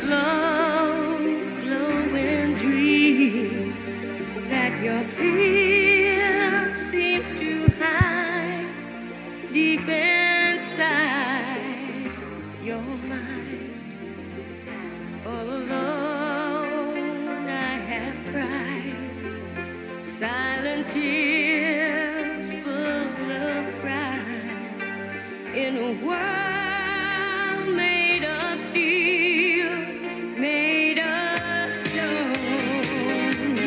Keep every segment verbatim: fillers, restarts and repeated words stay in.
slow glowing dream that your fear seems to hide deep inside your mind. All alone I have cried silent tears full of pride in a world made of steel, made of stone,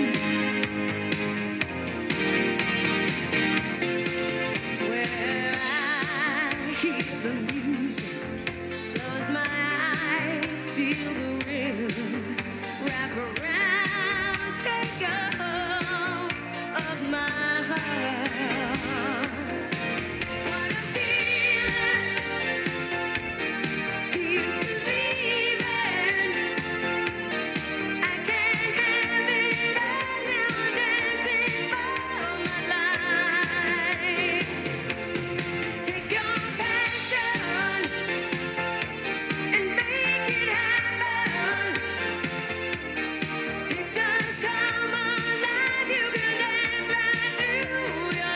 where I hear the music, close my eyes, feel the rhythm, wrap around, take a hold of my heart. What a feeling, keeps believing. I can't have it all now, dancing for my life. Take your passion and make it happen. Pictures come alive, you can dance right through your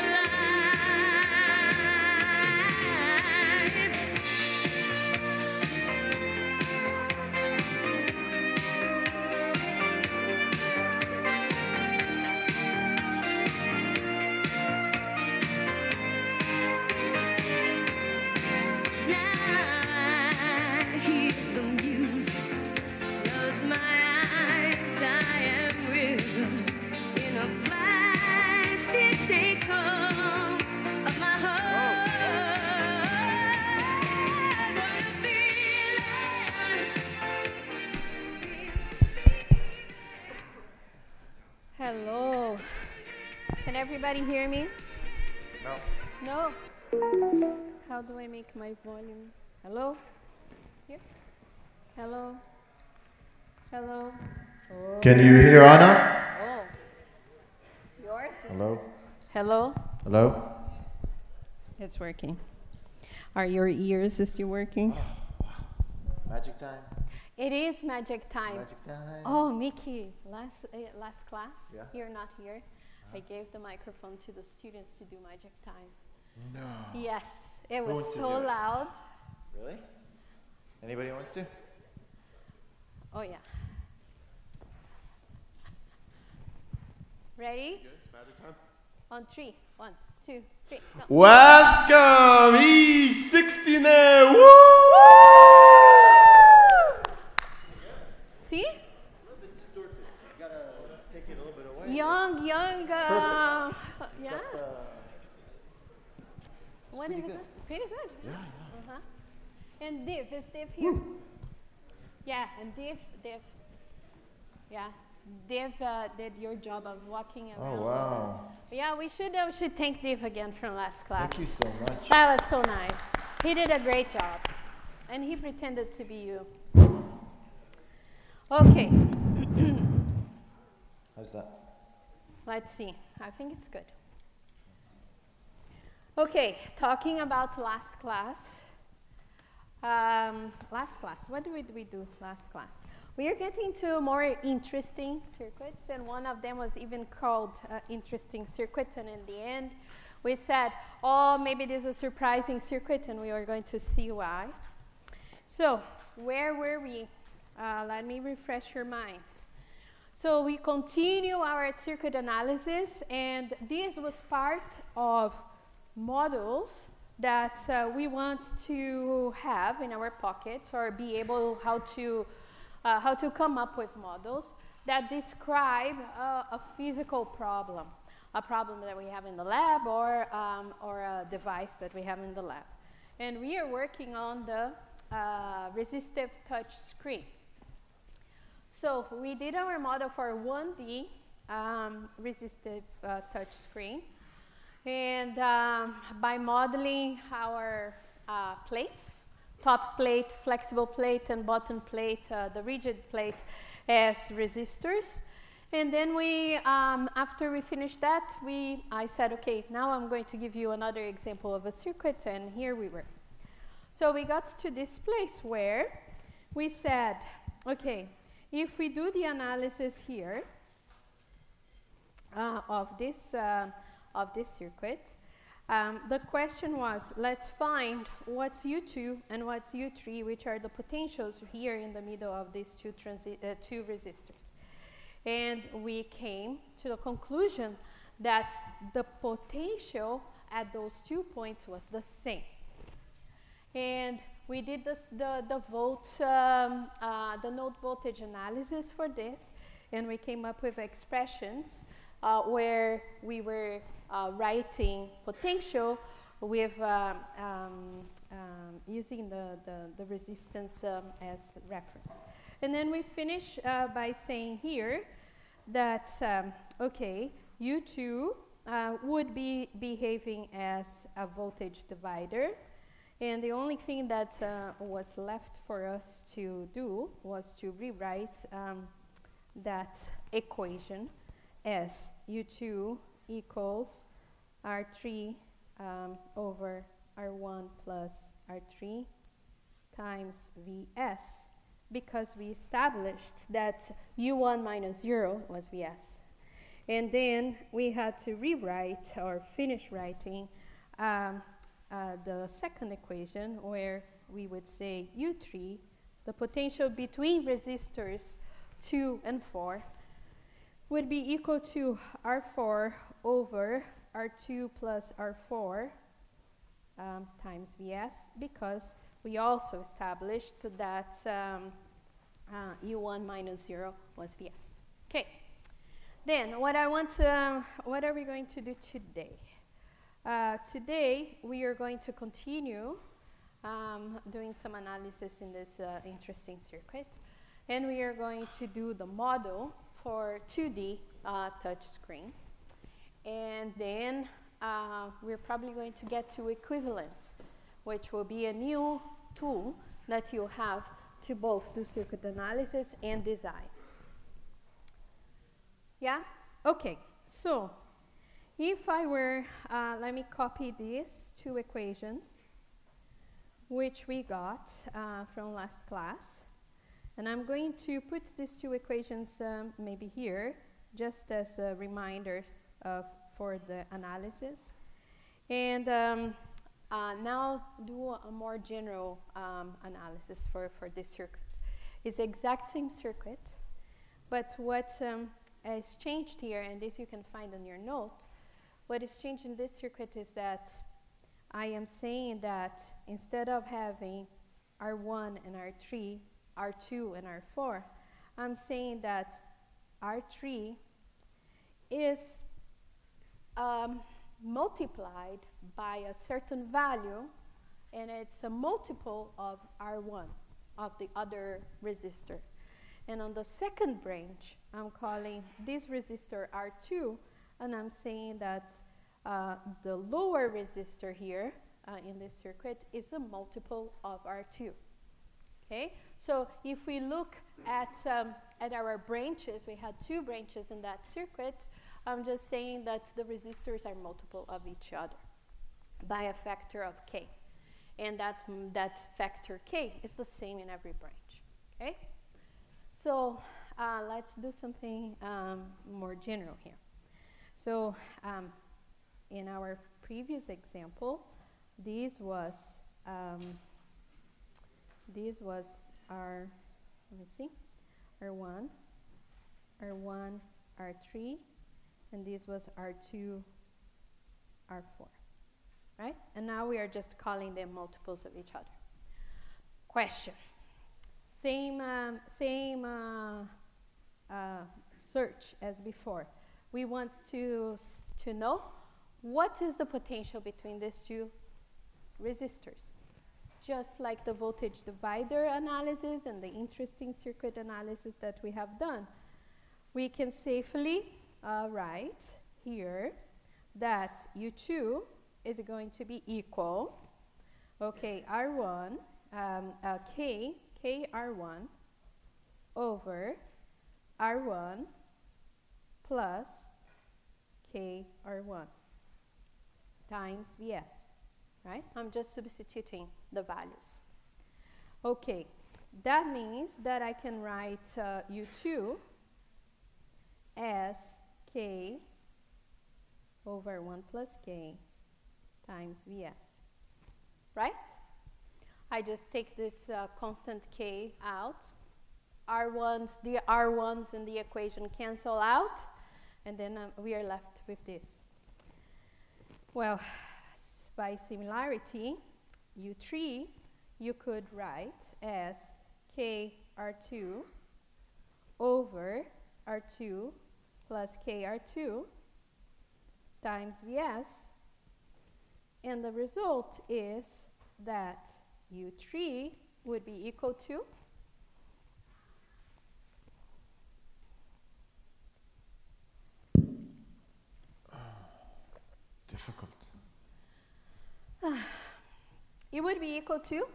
Now I hear the music, close my eyes, I am rhythm. In a flash, it takes hold of my heart. What a feeling. Hello. Can everybody hear me? No. No? How do I make my volume? Hello? Here? Hello? Hello? Oh. Can you hear Anna? Oh. Yours is Hello? Hello? Hello? It's working. Are your ears still working? Magic time. It is magic time. Magic time. Oh, Mickey, last uh, last class, Yeah. you're not here. I gave the microphone to the students to do magic time. No. Yes, it Who was wants to so do it? loud. Really? Anybody wants to? Oh yeah. Ready? It's magic time. On three. One, two, three. Go. Welcome, E sixty-nine. Woo! See? A little bit distorted, so you gotta take it a little bit away. Young, young. Uh, yeah. Got the- What pretty is good. it? Pretty good. Yeah, yeah. Uh-huh. And Div, is Div here? Yeah, and Div, Div. Yeah, Div uh, did your job of walking around. Oh, wow. Yeah, we should uh, we should thank Div again from last class. Thank you so much. That was so nice. He did a great job, and he pretended to be you. Okay, How's that? let's see. I think it's good. Okay, talking about last class. Um, last class, what did we do last class? We are getting to more interesting circuits, and one of them was even called uh, interesting circuit, and in the end, we said, oh, maybe this is a surprising circuit, and we are going to see why. So, where were we? Uh, let me refresh your minds. So we continue our circuit analysis, and this was part of models that uh, we want to have in our pockets, or be able how to uh, how to come up with models that describe uh, a physical problem, a problem that we have in the lab, or um, or a device that we have in the lab. And we are working on the uh, resistive touch screen. So we did our model for one D um, resistive uh, touch screen. And um, by modeling our uh, plates, top plate, flexible plate, and bottom plate, uh, the rigid plate, as resistors. And then we, um, after we finished that, we, I said, okay, now I'm going to give you another example of a circuit, and here we were. So we got to this place where we said, okay, if we do the analysis here uh, of this uh, of this circuit, um, the question was, let's find what's U two and what's U three, which are the potentials here in the middle of these two transi uh, two resistors. And we came to the conclusion that the potential at those two points was the same. And we did this, the, the volt, um, uh, the node voltage analysis for this, and we came up with expressions uh, where we were uh, writing potential with um, um, um, using the, the, the resistance um, as reference. And then we finish uh, by saying here that, um, okay, U two uh, would be behaving as a voltage divider. And the only thing that uh, was left for us to do was to rewrite um, that equation as U two equals R three um, over R one plus R three times V S, because we established that U one minus zero was V S. And then we had to rewrite or finish writing um, uh, the second equation, where we would say U three, the potential between resistors two and four, would be equal to R four over R two plus R four um, times V S, because we also established that um, uh, U one minus zero was V S. Okay. Then what I want to, um, what are we going to do today? Uh, today we are going to continue um, doing some analysis in this uh, interesting circuit, and we are going to do the model for two D uh, touch screen, and then uh, we're probably going to get to equivalence, which will be a new tool that you have to both do circuit analysis and design. Yeah? Okay, so if I were, uh, let me copy these two equations, which we got uh, from last class. And I'm going to put these two equations um, maybe here, just as a reminder of, for the analysis. And um, uh, now do a more general um, analysis for, for this circuit. It's the exact same circuit, but what um, has changed here, and this you can find on your note, what is changed in this circuit is that I am saying that instead of having R one and R three, R two and R four, I'm saying that R three is um, multiplied by a certain value, and it's a multiple of R one, of the other resistor. And on the second branch, I'm calling this resistor R two, and I'm saying that uh, the lower resistor here uh, in this circuit is a multiple of R two. Okay, so if we look at, um, at our branches, we had two branches in that circuit. I'm just saying that the resistors are multiple of each other by a factor of K. And that, mm, that factor K is the same in every branch. Okay? So uh, let's do something um, more general here. So um, in our previous example, this was um, this was our, let me see, R one, R one, R three, and this was R two, R four, right? And now we are just calling them multiples of each other. Question. Same, um, same uh, uh, search as before. We want to, to know what is the potential between these two resistors. Just like the voltage divider analysis and the interesting circuit analysis that we have done, we can safely uh, write here that U two is going to be equal, okay, R one, um, uh, K, K R one over R one plus K R one times V S, right? I'm just substituting the values. Okay, that means that I can write uh, U two as K over one plus K times V S, right? I just take this uh, constant K out. R ones, the R ones in the equation cancel out, and then um, we are left with this. Well, by similarity, U three you could write as K R two over R two plus K R two times V S, and the result is that U three would be equal to Difficult. it would be equal to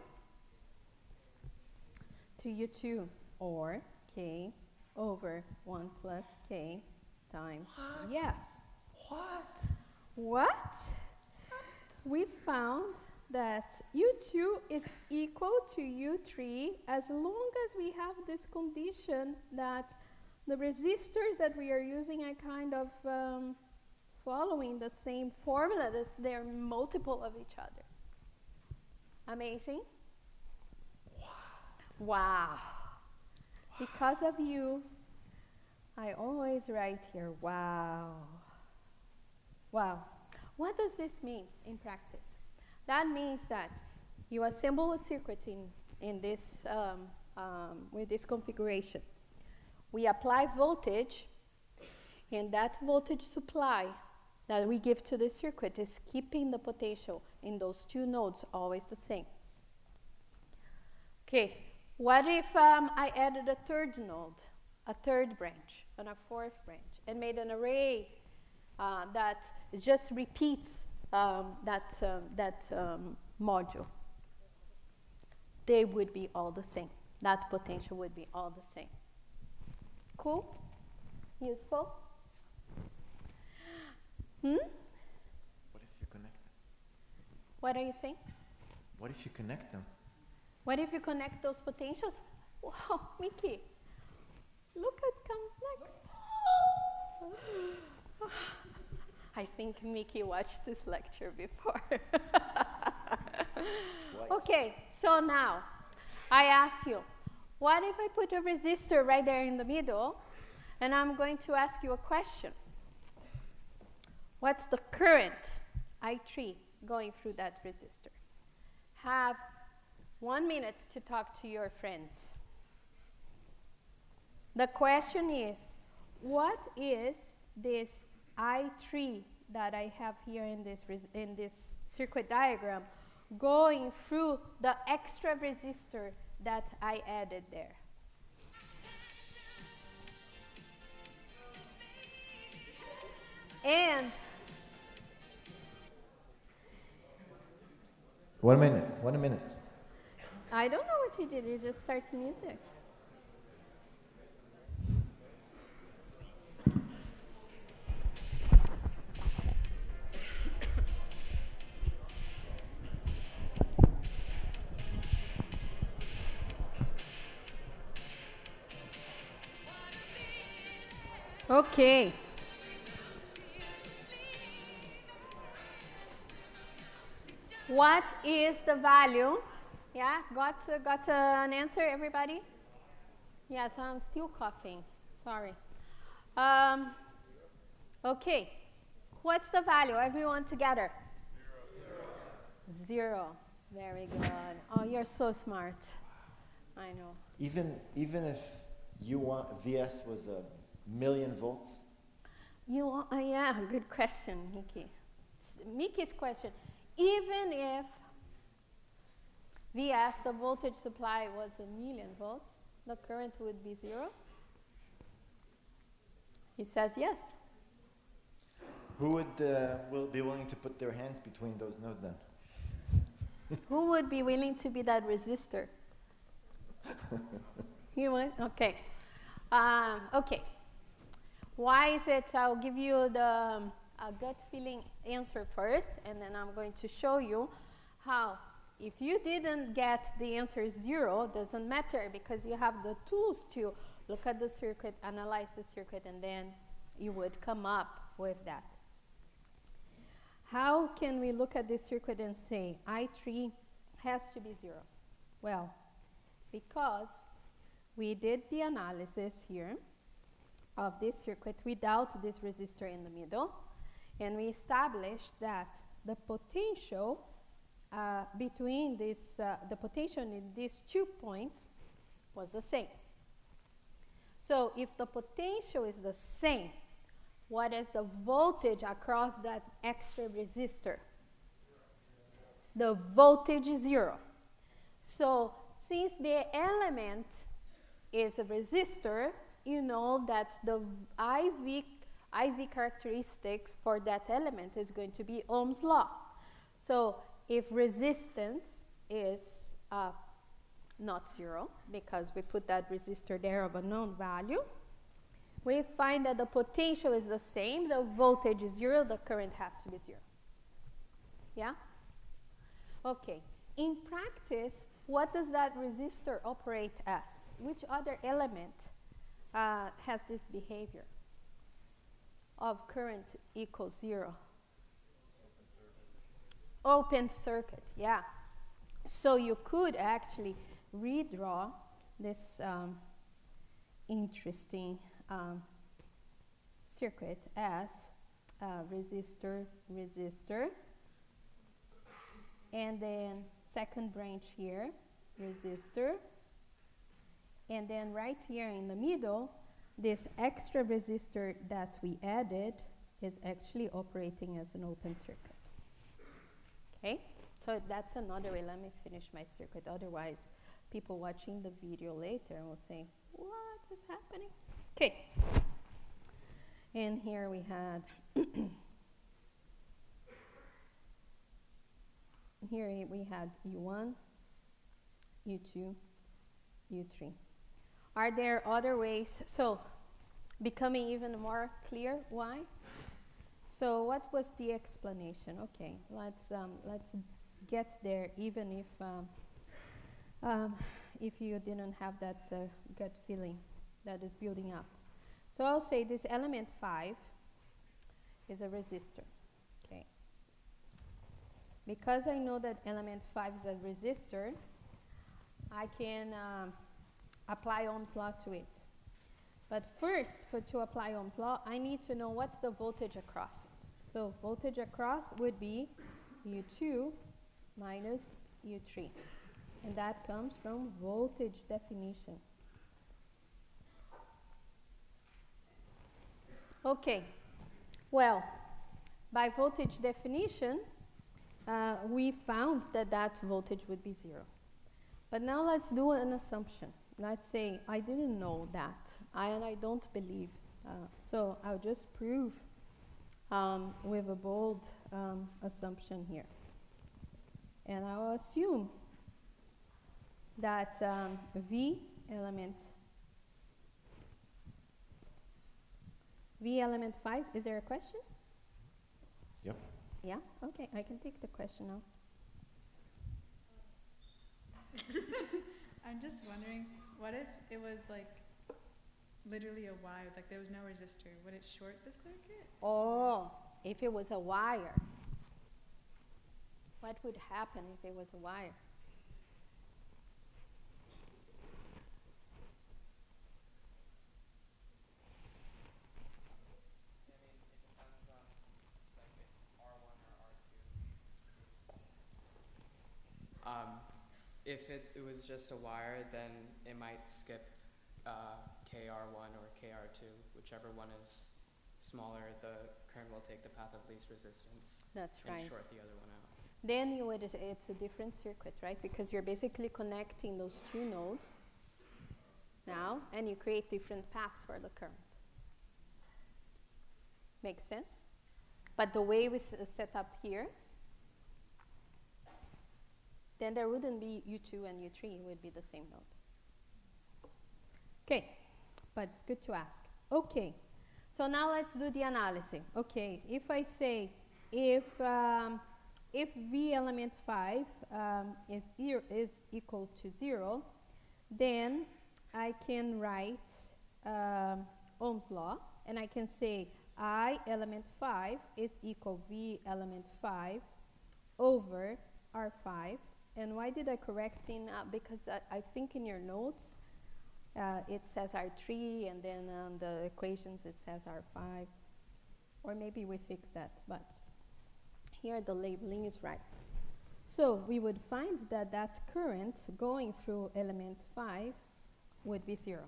to U two, or K over one plus K times What? yes. What? What? We found that U two is equal to U three as long as we have this condition that the resistors that we are using are kind of um, following the same formula. This, they're multiple of each other. Amazing? Wow. Wow. Because of you, I always write here, wow. Wow. What does this mean in practice? That means that you assemble a circuit in, in this, um, um, with this configuration. We apply voltage, and that voltage supply that we give to the circuit is keeping the potential in those two nodes always the same. Okay, what if um, I added a third node, a third branch, and a fourth branch, and made an array uh, that just repeats um, that, um, that um, module? They would be all the same. That potential would be all the same. Cool? Useful? Hmm? What if you connect them? What are you saying? What if you connect them? What if you connect those potentials? Wow, Mickey, look what comes next. I think Mickey watched this lecture before. Okay, so now I ask you, what if I put a resistor right there in the middle, and I'm going to ask you a question? What's the current, I three, going through that resistor? Have one minute to talk to your friends. The question is, what is this I three that I have here in this, in this circuit diagram going through the extra resistor that I added there? And One minute. One minute. I don't know what he did. He just starts music. Okay. What is the value? Yeah, got uh, got uh, an answer, everybody? Yes, I'm still coughing. Sorry. Um, okay. What's the value? Everyone together. Zero. Zero. Very good. Oh, you're so smart. I know. Even even if U one V S was a million volts. You want, uh, yeah, good question, Mickey. Mickey's question. Even if V S, the voltage supply, was a million volts, the current would be zero? He says yes. Who would uh, will be willing to put their hands between those nodes then? Who would be willing to be that resistor? You would? Okay. Um, okay. Why is it? I'll give you the um, a gut feeling answer first, and then I'm going to show you how if you didn't get the answer zero, doesn't matter because you have the tools to look at the circuit, analyze the circuit, and then you would come up with that. How can we look at this circuit and say I three has to be zero? Well, because we did the analysis here of this circuit without this resistor in the middle, and we established that the potential uh, between this, uh, the potential in these two points was the same. So if the potential is the same, what is the voltage across that extra resistor? The voltage is zero. So since the element is a resistor, you know that the I V, I V characteristics for that element is going to be Ohm's law. So if resistance is uh, not zero, because we put that resistor there of a known value, we find that the potential is the same, the voltage is zero, the current has to be zero. Yeah? Okay. In practice, what does that resistor operate as? Which other element uh, has this behavior of current equals zero? Open circuit, yeah. So you could actually redraw this um, interesting um, circuit as uh, resistor, resistor, and then second branch here, resistor, and then right here in the middle, this extra resistor that we added is actually operating as an open circuit. Okay, so that's another way. Let me finish my circuit. Otherwise, people watching the video later will say, what is happening? Okay, and here we had, here we had U one, U two, U three. Are there other ways? So, becoming even more clear, why? So what was the explanation? Okay, let's um, let's get there, even if um, um, if you didn't have that uh, gut feeling that is building up. So I'll say this element five is a resistor. Okay. Because I know that element five is a resistor, I can um, apply Ohm's law to it. But first, for to apply Ohm's law, I need to know what's the voltage across it. So voltage across would be U two minus U three. And that comes from voltage definition. Okay, well, by voltage definition, uh, we found that that voltage would be zero. But now let's do an assumption. Let's say I didn't know that, I, and I don't believe. Uh, so I'll just prove um, with a bold um, assumption here. And I'll assume that um, V element, V element five, is there a question? Yep. Yeah? Okay, I can take the question now. I'm just wondering, what if it was like literally a wire, like there was no resistor? Would it short the circuit? Oh, if it was a wire. What would happen if it was a wire? Um, if it, it was just a wire, then it might skip uh, K R one or K R two, whichever one is smaller, the current will take the path of least resistance. That's and right. short the other one out. Then you would, it's a different circuit, right? Because you're basically connecting those two nodes now, and you create different paths for the current. Makes sense? But the way we s set up here, then there wouldn't be U two and U three, it would be the same node. Okay, but it's good to ask. Okay, so now let's do the analysis. Okay, if I say, if um, if V element five um, is, zero, is equal to zero, then I can write um, Ohm's law, and I can say I element five is equal V element five over R five. And why did I correct in, uh, because I, I think in your notes uh, it says R three, and then on the equations it says R five. Or maybe we fix that, but here the labeling is right. So we would find that that current going through element five would be zero.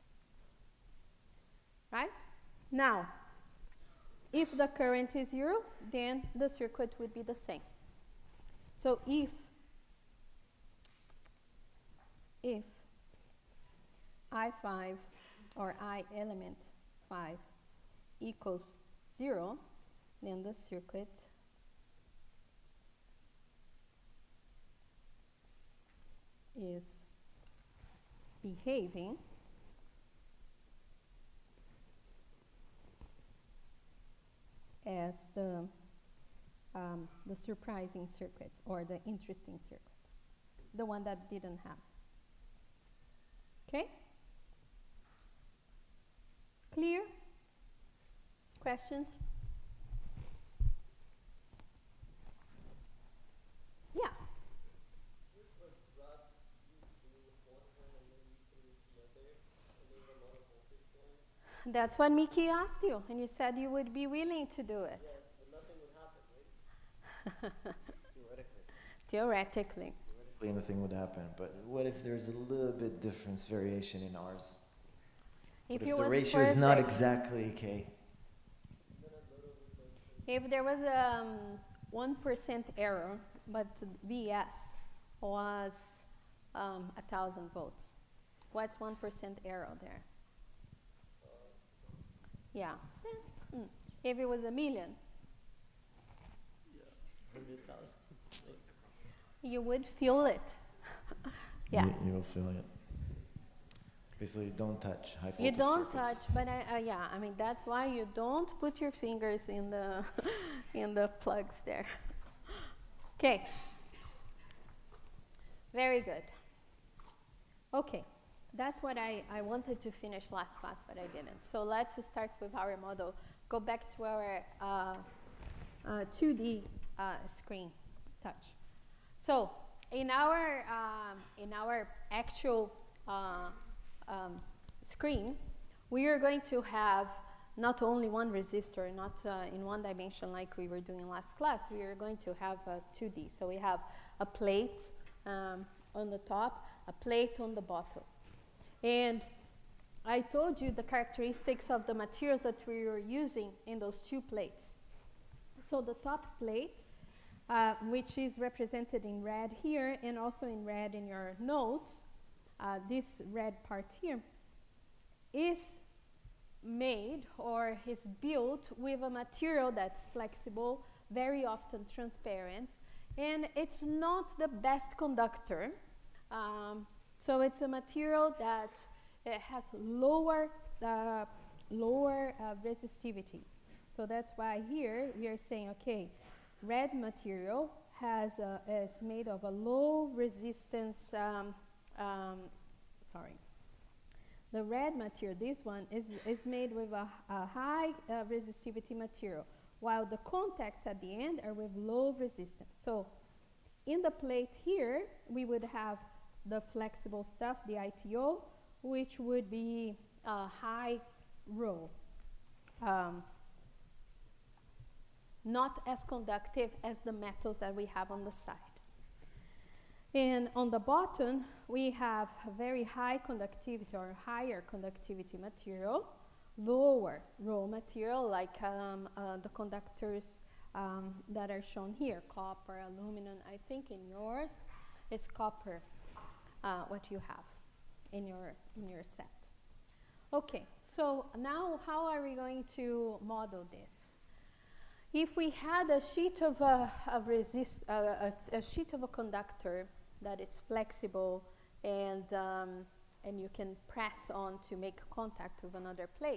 Right? Now, if the current is zero, then the circuit would be the same. So if, if I five or I element five equals zero, then the circuit is behaving as the um, the surprising circuit or the interesting circuit, the one that didn't have. Okay? Clear? Questions? Yeah. That's what Mickey asked you, and you said you would be willing to do it. Yeah, but nothing would happen, right? Theoretically. Theoretically. Theoretically, nothing would happen. But what if there's a little bit difference, variation in ours? If, What it if the was ratio is not perfect, exactly K? if there was a um, one percent error, but V S was um, a thousand volts, what's one percent error there? Yeah. Eh, mm. If it was a million, Hundred thousand. you would feel it. Yeah. You, you'll feel it. Basically, don't touch high voltage You don't circuits. touch, but I, uh, yeah, I mean that's why you don't put your fingers in the in the plugs there. Okay. Very good. Okay, that's what I, I wanted to finish last class, but I didn't. So let's start with our model. Go back to our uh, uh, two D uh, screen touch. So in our um, in our actual uh, um, screen, we are going to have not only one resistor, not uh, in one dimension like we were doing last class. We are going to have uh, two D. So we have a plate um, on the top, a plate on the bottom. And I told you the characteristics of the materials that we were using in those two plates. So the top plate, uh, which is represented in red here and also in red in your notes, uh, this red part here, is made or is built with a material that's flexible, very often transparent, and it's not the best conductor. Um, so it's a material that it has lower, uh, lower uh, resistivity. So that's why here we are saying, okay, red material has a, is made of a low resistance, um, um, sorry. The red material, this one, is, is made with a, a high uh, resistivity material, while the contacts at the end are with low resistance. So in the plate here, we would have the flexible stuff, the I T O, which would be a high rho. Um, not as conductive as the metals that we have on the side. And on the bottom, we have a very high conductivity or higher conductivity material, lower rho material, like um, uh, the conductors um, that are shown here, copper, aluminum. I think in yours, it's copper, uh, what you have in your, in your set. Okay, so now how are we going to model this? If we had a sheet of a, of resist, uh, a, a sheet of a conductor that is flexible and, um, and you can press on to make contact with another plate,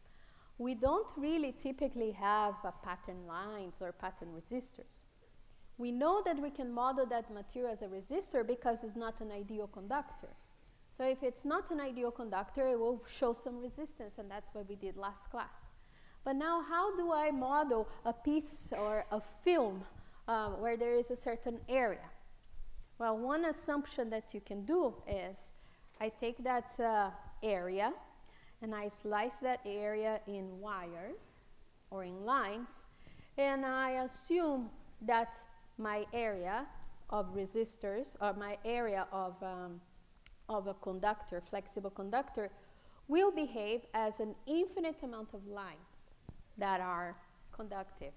we don't really typically have uh, pattern lines or pattern resistors. We know that we can model that material as a resistor because it's not an ideal conductor. So if it's not an ideal conductor, it will show some resistance, and that's what we did last class. But now, how do I model a piece or a film uh, where there is a certain area? Well, one assumption that you can do is I take that uh, area and I slice that area in wires or in lines, and I assume that my area of resistors, or my area of, um, of a conductor, flexible conductor, will behave as an infinite amount of lines that are conductive.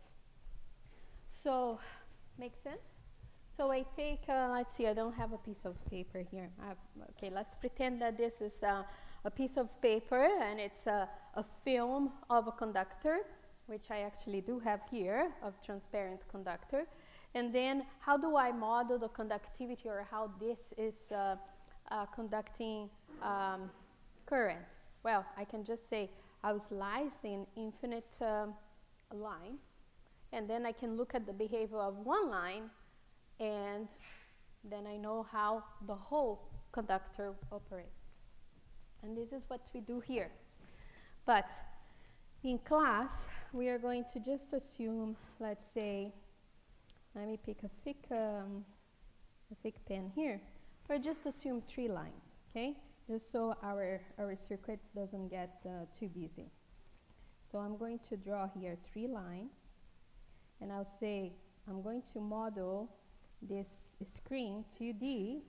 So, make sense? So I take, uh, let's see, I don't have a piece of paper here. I have, okay, let's pretend that this is uh, a piece of paper, and it's a, a film of a conductor, which I actually do have here, of transparent conductor. And then how do I model the conductivity, or how this is uh, uh, conducting um, current? Well, I can just say I was slicing infinite um, lines, and then I can look at the behavior of one line, and then I know how the whole conductor operates. And this is what we do here. But in class, we are going to just assume, let's say, let me pick a thick, um, a thick pen here, or just assume three lines, okay? Just so our, our circuit doesn't get uh, too busy. So I'm going to draw here three lines, and I'll say I'm going to model this screen two D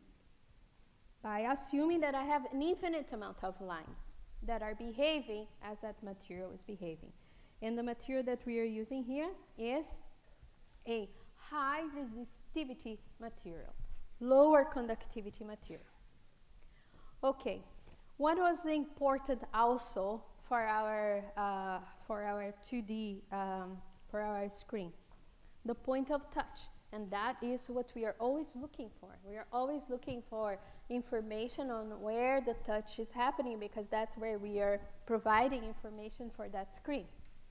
by assuming that I have an infinite amount of lines that are behaving as that material is behaving. And the material that we are using here is a high resistivity material, lower conductivity material. Okay, what was important also for our, uh, for our two D, um, for our screen? The point of touch. And that is what we are always looking for. We are always looking for information on where the touch is happening, because that's where we are providing information for that screen.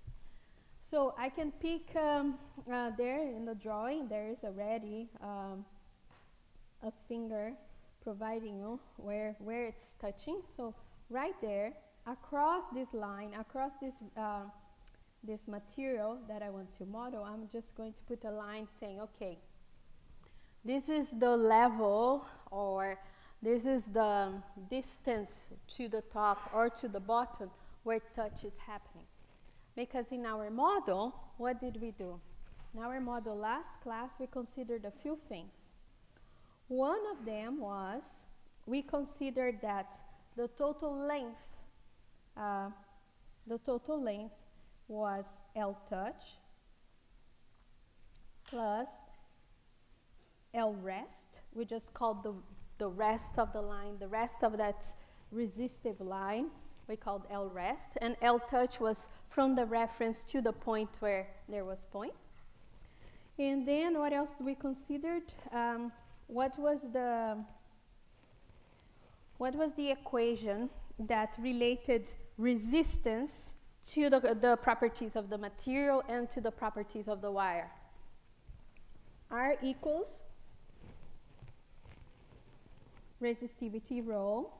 So I can pick um, uh, there in the drawing, there is already um, a finger providing you where, where it's touching. So right there, across this line, across this uh, this material that I want to model, I'm just going to put a line saying, okay, this is the level, or this is the distance to the top or to the bottom where touch is happening. Because in our model, what did we do? In our model last class, we considered a few things. One of them was, we considered that the total length, uh, the total length was L touch plus L rest. We just called the, the rest of the line, the rest of that resistive line, we called L rest. And L touch was from the reference to the point where there was point. And then what else we considered? Um, what was the what was the equation that related resistance to the, the properties of the material and to the properties of the wire? R equals resistivity rho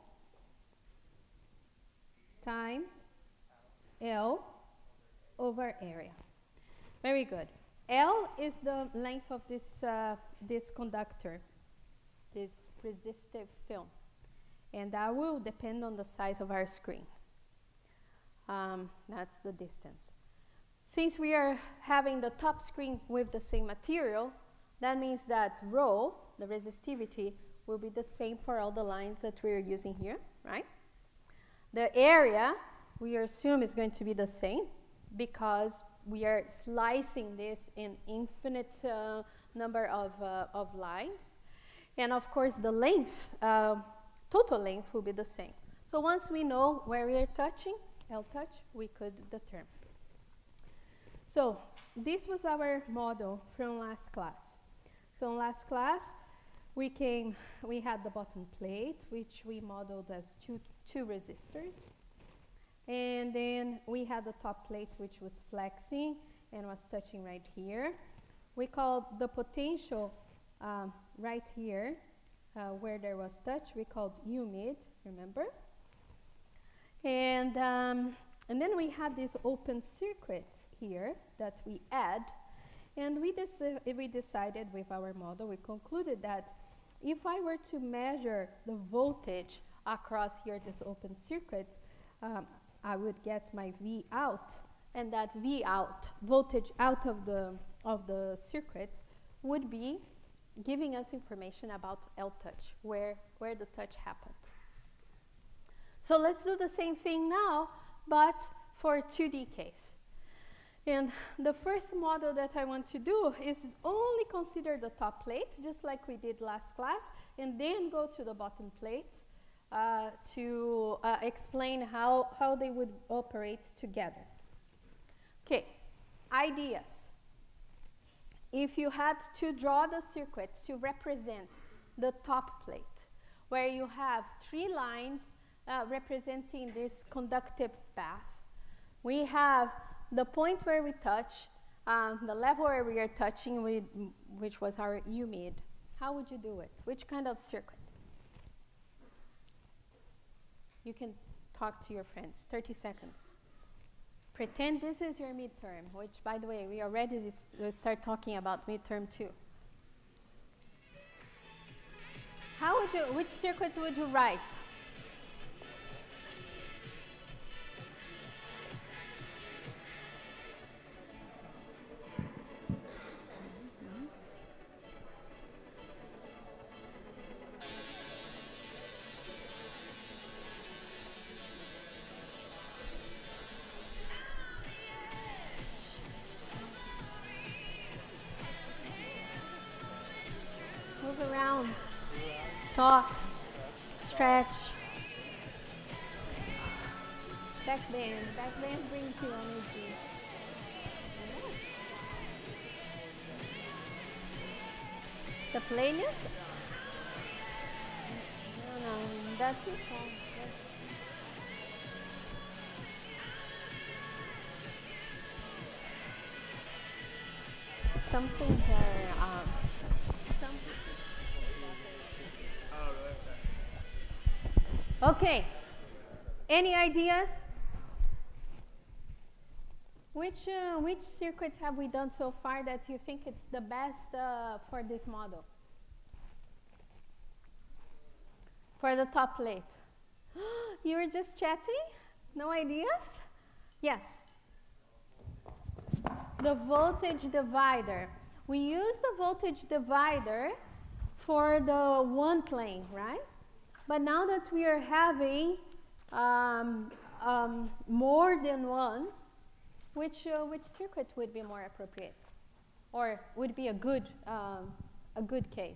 times L over area. Very good. L is the length of this, uh, this conductor, this resistive film. And that will depend on the size of our screen. Um, that's the distance. Since we are having the top screen with the same material, that means that rho, the resistivity, will be the same for all the lines that we're using here, right? The area, we assume, is going to be the same because we are slicing this in infinite uh, number of, uh, of lines. And of course, the length, uh, total length will be the same. So once we know where we are touching, L touch, we could determine. So this was our model from last class. So in last class, we came, we had the bottom plate, which we modeled as two, two resistors. And then we had the top plate, which was flexing and was touching right here. we called the potential um, right here, uh, where there was touch, we called U mid, remember? And, um, and then we had this open circuit here that we add, and we, deci we decided with our model, we concluded that if I were to measure the voltage across here, this open circuit, um, I would get my V out, and that V out, voltage out of the, of the circuit, would be giving us information about L touch, where, where the touch happened. So let's do the same thing now, but for a two D case. And the first model that I want to do is only consider the top plate, just like we did last class, and then go to the bottom plate uh, to uh, explain how, how they would operate together. Okay, ideas. If you had to draw the circuit to represent the top plate, where you have three lines uh, representing this conductive path, we have the point where we touch, um, the level where we are touching, with, which was our U mid. How would you do it? Which kind of circuit? You can talk to your friends, thirty seconds. Pretend this is your midterm, which, by the way, we already s start talking about midterm two. How would you, which circuit would you write? Move around, talk, stretch. Back bend, back bend brings you energy. The playlist? No, no, that's it. Something there, um, something. Okay, any ideas? Which, uh, which circuit have we done so far that you think it's the best uh, for this model? For the top plate. You were just chatting? No ideas? Yes. The voltage divider. We use the voltage divider for the one plane, right? But now that we are having um, um, more than one, which, uh, which circuit would be more appropriate? Or would be a good, um, a good case?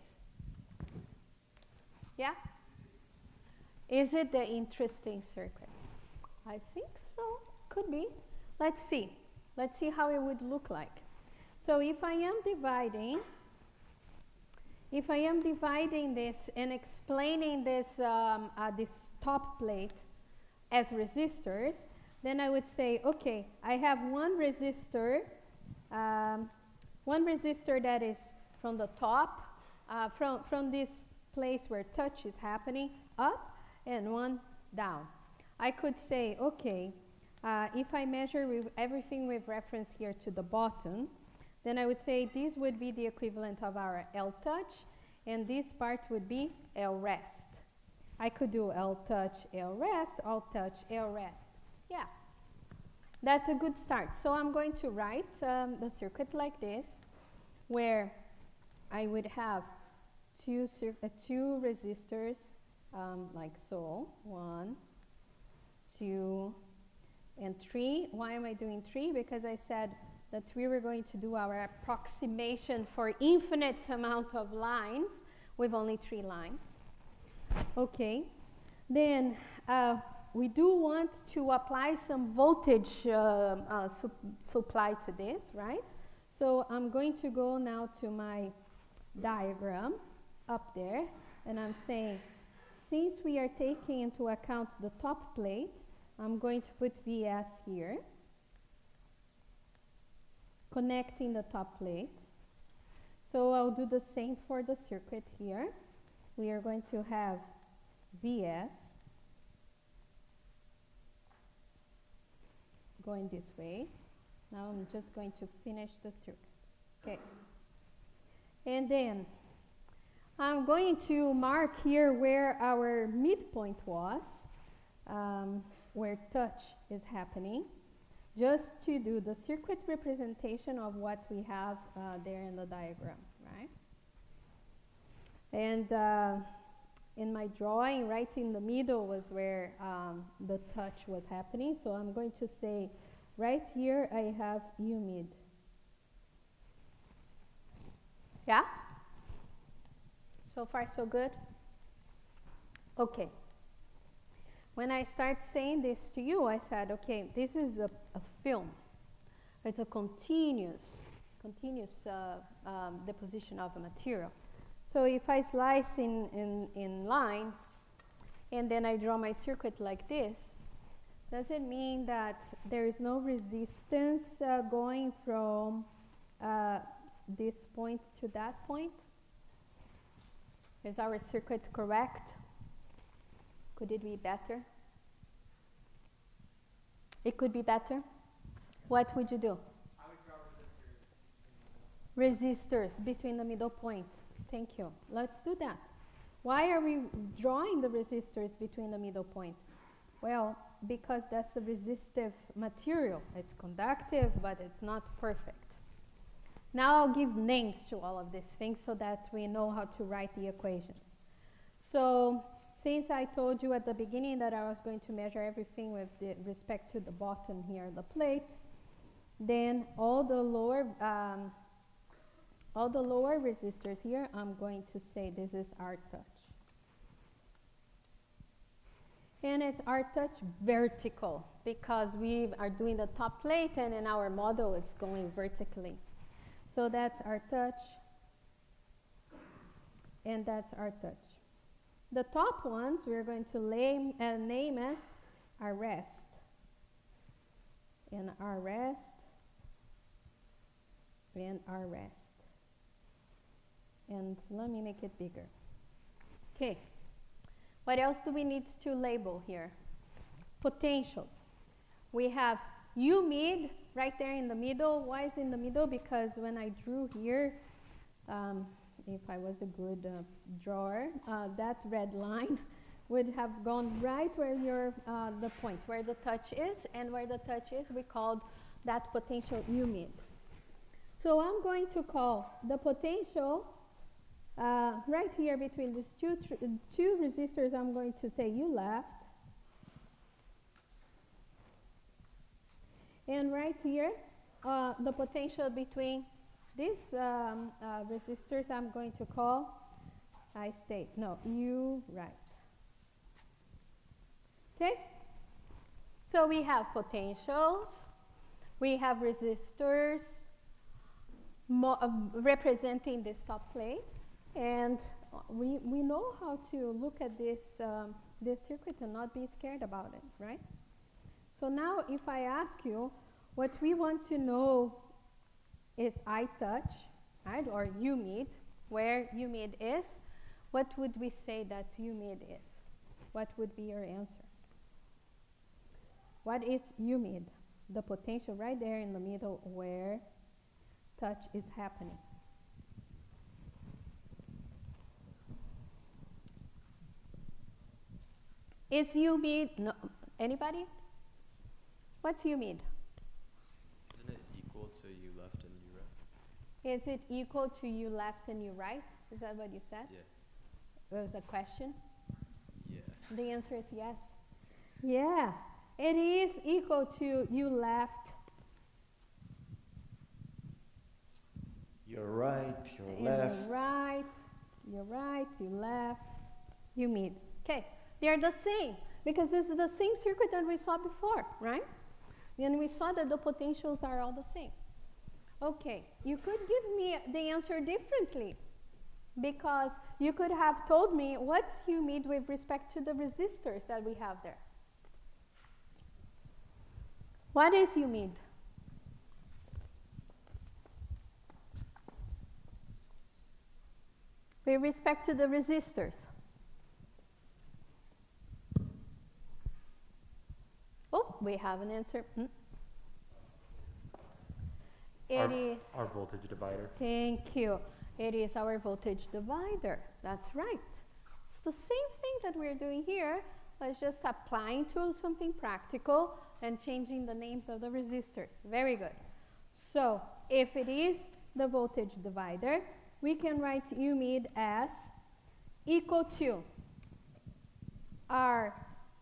Yeah? Is it the interesting circuit? I think so. Could be. Let's see. Let's see how it would look like. So if I am dividing, if I am dividing this and explaining this, um, uh, this top plate as resistors, then I would say, okay, I have one resistor, um, one resistor that is from the top, uh, from, from this place where touch is happening, up, and one down. I could say, okay, uh, if I measure with everything with reference here to the bottom, then I would say this would be the equivalent of our L touch, and this part would be L rest. I could do L touch, L rest, L touch, L rest. Yeah, that's a good start. So I'm going to write um, the circuit like this, where I would have two, uh, two resistors um, like so, one, two, and three. Why am I doing three? Because I said that we were going to do our approximation for infinite amount of lines with only three lines. Okay, then uh, we do want to apply some voltage uh, uh, su supply to this, right? So I'm going to go now to my diagram up there, and I'm saying, since we are taking into account the top plate, I'm going to put V S here, connecting the top plate. So I'll do the same for the circuit here. We are going to have V S going this way. Now I'm just going to finish the circuit. Okay. And then I'm going to mark here where our midpoint was, um, where touch is happening, just to do the circuit representation of what we have uh, there in the diagram, right? And uh, in my drawing, right in the middle was where um, the touch was happening. So I'm going to say, right here I have U mid. Yeah? So far so good? Okay. When I start saying this to you, I said, okay, this is a, a film. It's a continuous, continuous uh, um, deposition of a material. So if I slice in, in, in lines, and then I draw my circuit like this, does it mean that there is no resistance uh, going from uh, this point to that point? Is our circuit correct? Could it be better? It could be better. What would you do? I would draw resistors. Resistors between the middle point. Thank you. Let's do that. Why are we drawing the resistors between the middle point? Well, because that's a resistive material. It's conductive, but it's not perfect. Now I'll give names to all of these things so that we know how to write the equations. So since I told you at the beginning that I was going to measure everything with the respect to the bottom here, the plate, then all the lower um, all the lower resistors here, I'm going to say this is R touch. And it's R touch vertical because we are doing the top plate, and in our model it's going vertically. So that's R touch, and that's R touch. The top ones we're going to lay, uh, name as R rest, and R rest, and R rest. And let me make it bigger. Okay. What else do we need to label here? Potentials. We have U mid right there in the middle. Why is in the middle? Because when I drew here, um, if I was a good uh, drawer, uh, that red line would have gone right where your uh, the point, where the touch is, and where the touch is, we called that potential U mid. So I'm going to call the potential uh, right here between these two tr two resistors. I'm going to say U left, and right here uh, the potential between these um, uh, resistors I'm going to call I state no U right. Okay, so we have potentials, we have resistors mo uh, representing this top plate, and we, we know how to look at this, um, this circuit and not be scared about it, right? So now if I ask you, what we want to know is I touch, right, or U mid, where U mid is, what would we say that U mid is? What would be your answer? What is U mid? The potential right there in the middle where touch is happening. Is U mid, no, anybody? What's U mid? Isn't it equal to U left and U right? Is it equal to U left and U right? Is that what you said? Yeah. It was a question? Yeah. The answer is yes. Yeah, it is equal to U left. You're right, you're and left. You're right, you're right, you left, U mid. Okay, they're the same because this is the same circuit that we saw before, right? And we saw that the potentials are all the same. Okay, you could give me the answer differently because you could have told me what's U mid with respect to the resistors that we have there. What is U mid? with respect to the resistors? Oh, we have an answer. Hmm. It Our, is, our voltage divider. thank you. It is our voltage divider. That's right. It's the same thing that we're doing here. Let's just applying to something practical and changing the names of the resistors. Very good. So if it is the voltage divider, we can write U mid as equal to R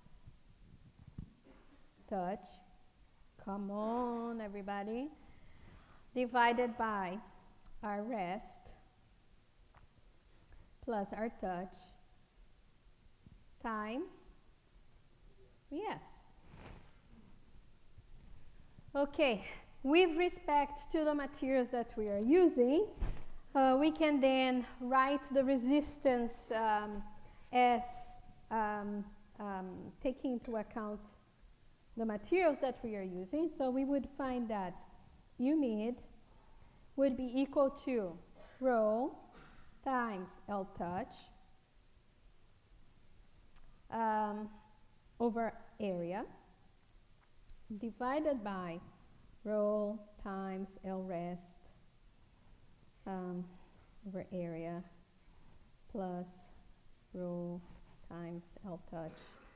touch, come on everybody, divided by our rest plus our touch times yes. Okay, with respect to the materials that we are using, uh, we can then write the resistance um, as um, um, taking into account the materials that we are using. So we would find that U mid would be equal to rho times L touch um, over area divided by rho times L rest um, over area plus rho times L touch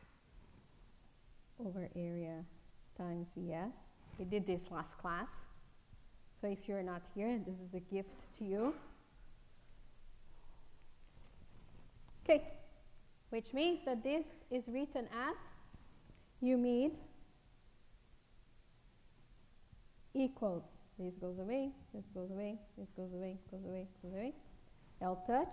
over area times V S. We did this last class. So if you're not here, this is a gift to you. Okay, which means that this is written as U mid equals, this goes away, this goes away, this goes away, goes away, goes away, L touch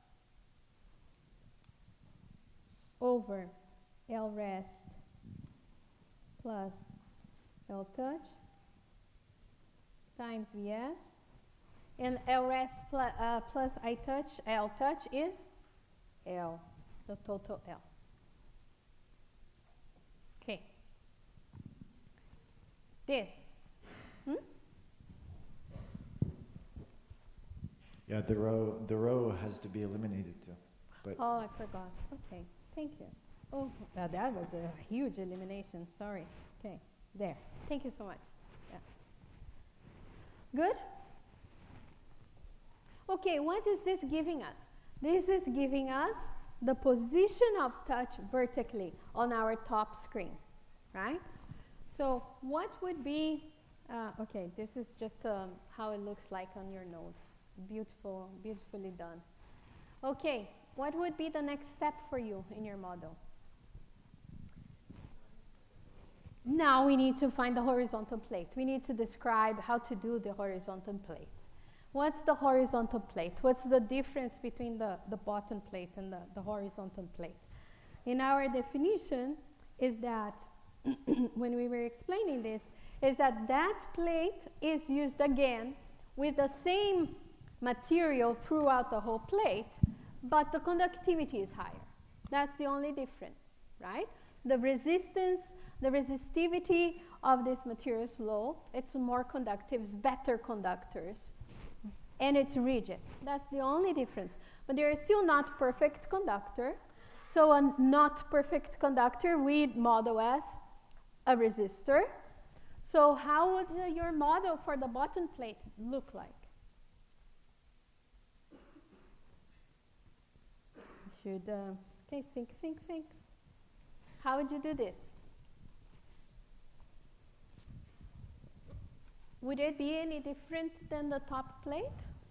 over L rest plus L touch times V S, and L rest pl uh, plus I touch, L touch is L, the total L. Okay. This. Hmm? Yeah, the row the row has to be eliminated too. But Oh, I forgot. Okay, thank you. Oh, uh, that was a huge elimination. Sorry. Okay, there. Thank you so much. Yeah. Good? Okay, what is this giving us? This is giving us the position of touch vertically on our top screen, right? So what would be, uh, okay, this is just um, how it looks like on your notes. Beautiful, beautifully done. Okay, what would be the next step for you in your model? Now we need to find the horizontal plate. We need to describe how to do the horizontal plate. What's the horizontal plate? What's the difference between the, the bottom plate and the, the horizontal plate? In our definition is that, when we were explaining this, is that that plate is used again with the same material throughout the whole plate, but the conductivity is higher. That's the only difference, right? The resistance, the resistivity of this material is low. It's more conductive, it's better conductors, and it's rigid. That's the only difference. But they are still not perfect conductor. So a not perfect conductor we model as a resistor. So how would uh, your model for the bottom plate look like? You should, uh, okay, think, think, think. How would you do this? Would it be any different than the top plate?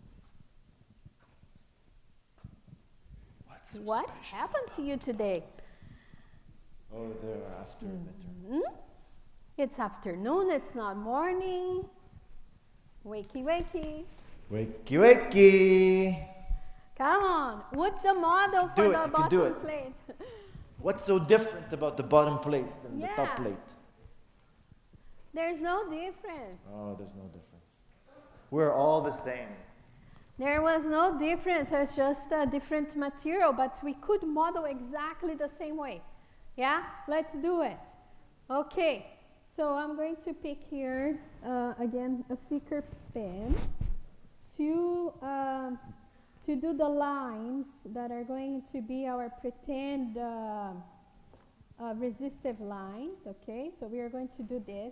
what's so What special happened to about you today? Oh, they're after midterm. Hmm? It's afternoon, it's not morning. Wakey, wakey. Wakey, wakey. Come on, what's the model Do for it, the you can do bottom it. plate? What's so different about the bottom plate than the Yeah. top plate? There's no difference. Oh, there's no difference. We're all the same. There was no difference, it's just a different material, but we could model exactly the same way. Yeah, let's do it. Okay, so I'm going to pick here, uh, again, a thicker pen to, um, to do the lines that are going to be our pretend uh, uh, resistive lines, okay? So we are going to do this.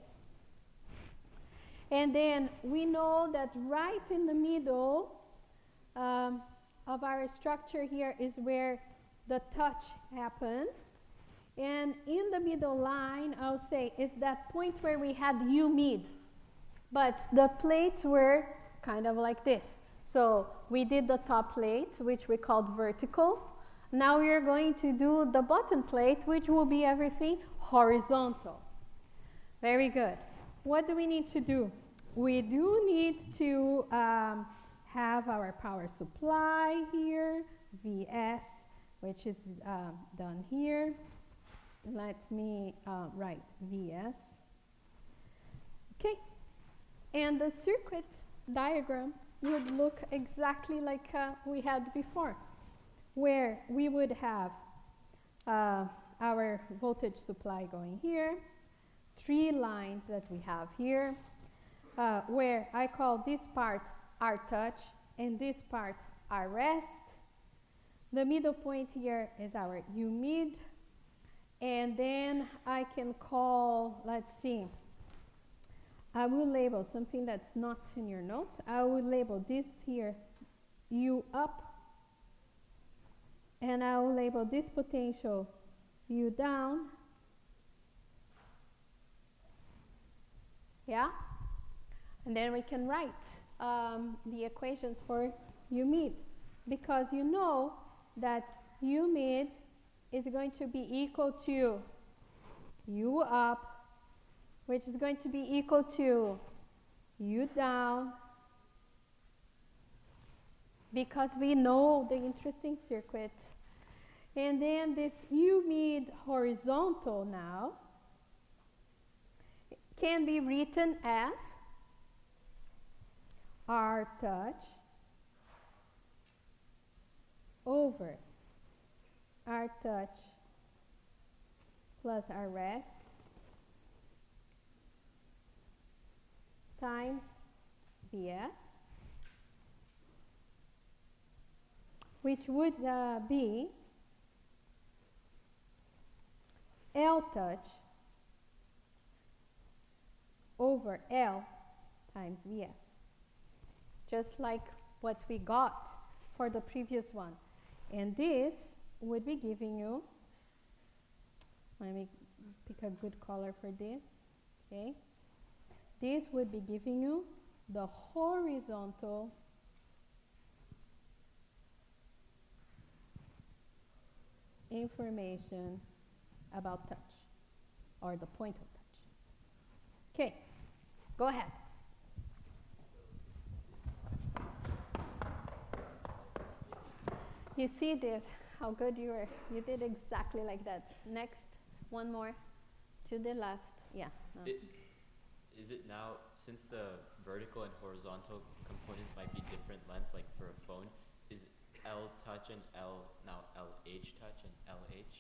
And then we know that right in the middle um, of our structure here is where the touch happens. And in the middle line, I'll say, is that point where we had U mid. But the plates were kind of like this. So we did the top plate, which we called vertical. Now we are going to do the bottom plate, which will be everything horizontal. Very good. What do we need to do? We do need to um, have our power supply here, V S, which is uh, done here. Let me uh, write V S. Okay. And the circuit diagram would look exactly like uh, we had before, where we would have uh, our voltage supply going here, three lines that we have here, uh, where I call this part R touch and this part R rest. The middle point here is our U mid, and then I can call, let's see, I will label something that's not in your notes. I will label this here U up, and I will label this potential U down. Yeah? And then we can write um, the equations for U mid, because you know that U mid is going to be equal to U up, which is going to be equal to U down, because we know the interesting circuit. And then this U mid horizontal now can be written as R touch over R touch plus R rest times V S, which would uh, be L touch over L times V S, just like what we got for the previous one. And this would be giving you, let me pick a good color for this, okay? This would be giving you the horizontal information about touch, or the point of touch. Okay, go ahead. You see this, how good you were. You did exactly like that. Next, one more to the left. Yeah. No. It, is it now, since the vertical and horizontal components might be different lengths, like for a phone, is L touch and L now L H touch and L H?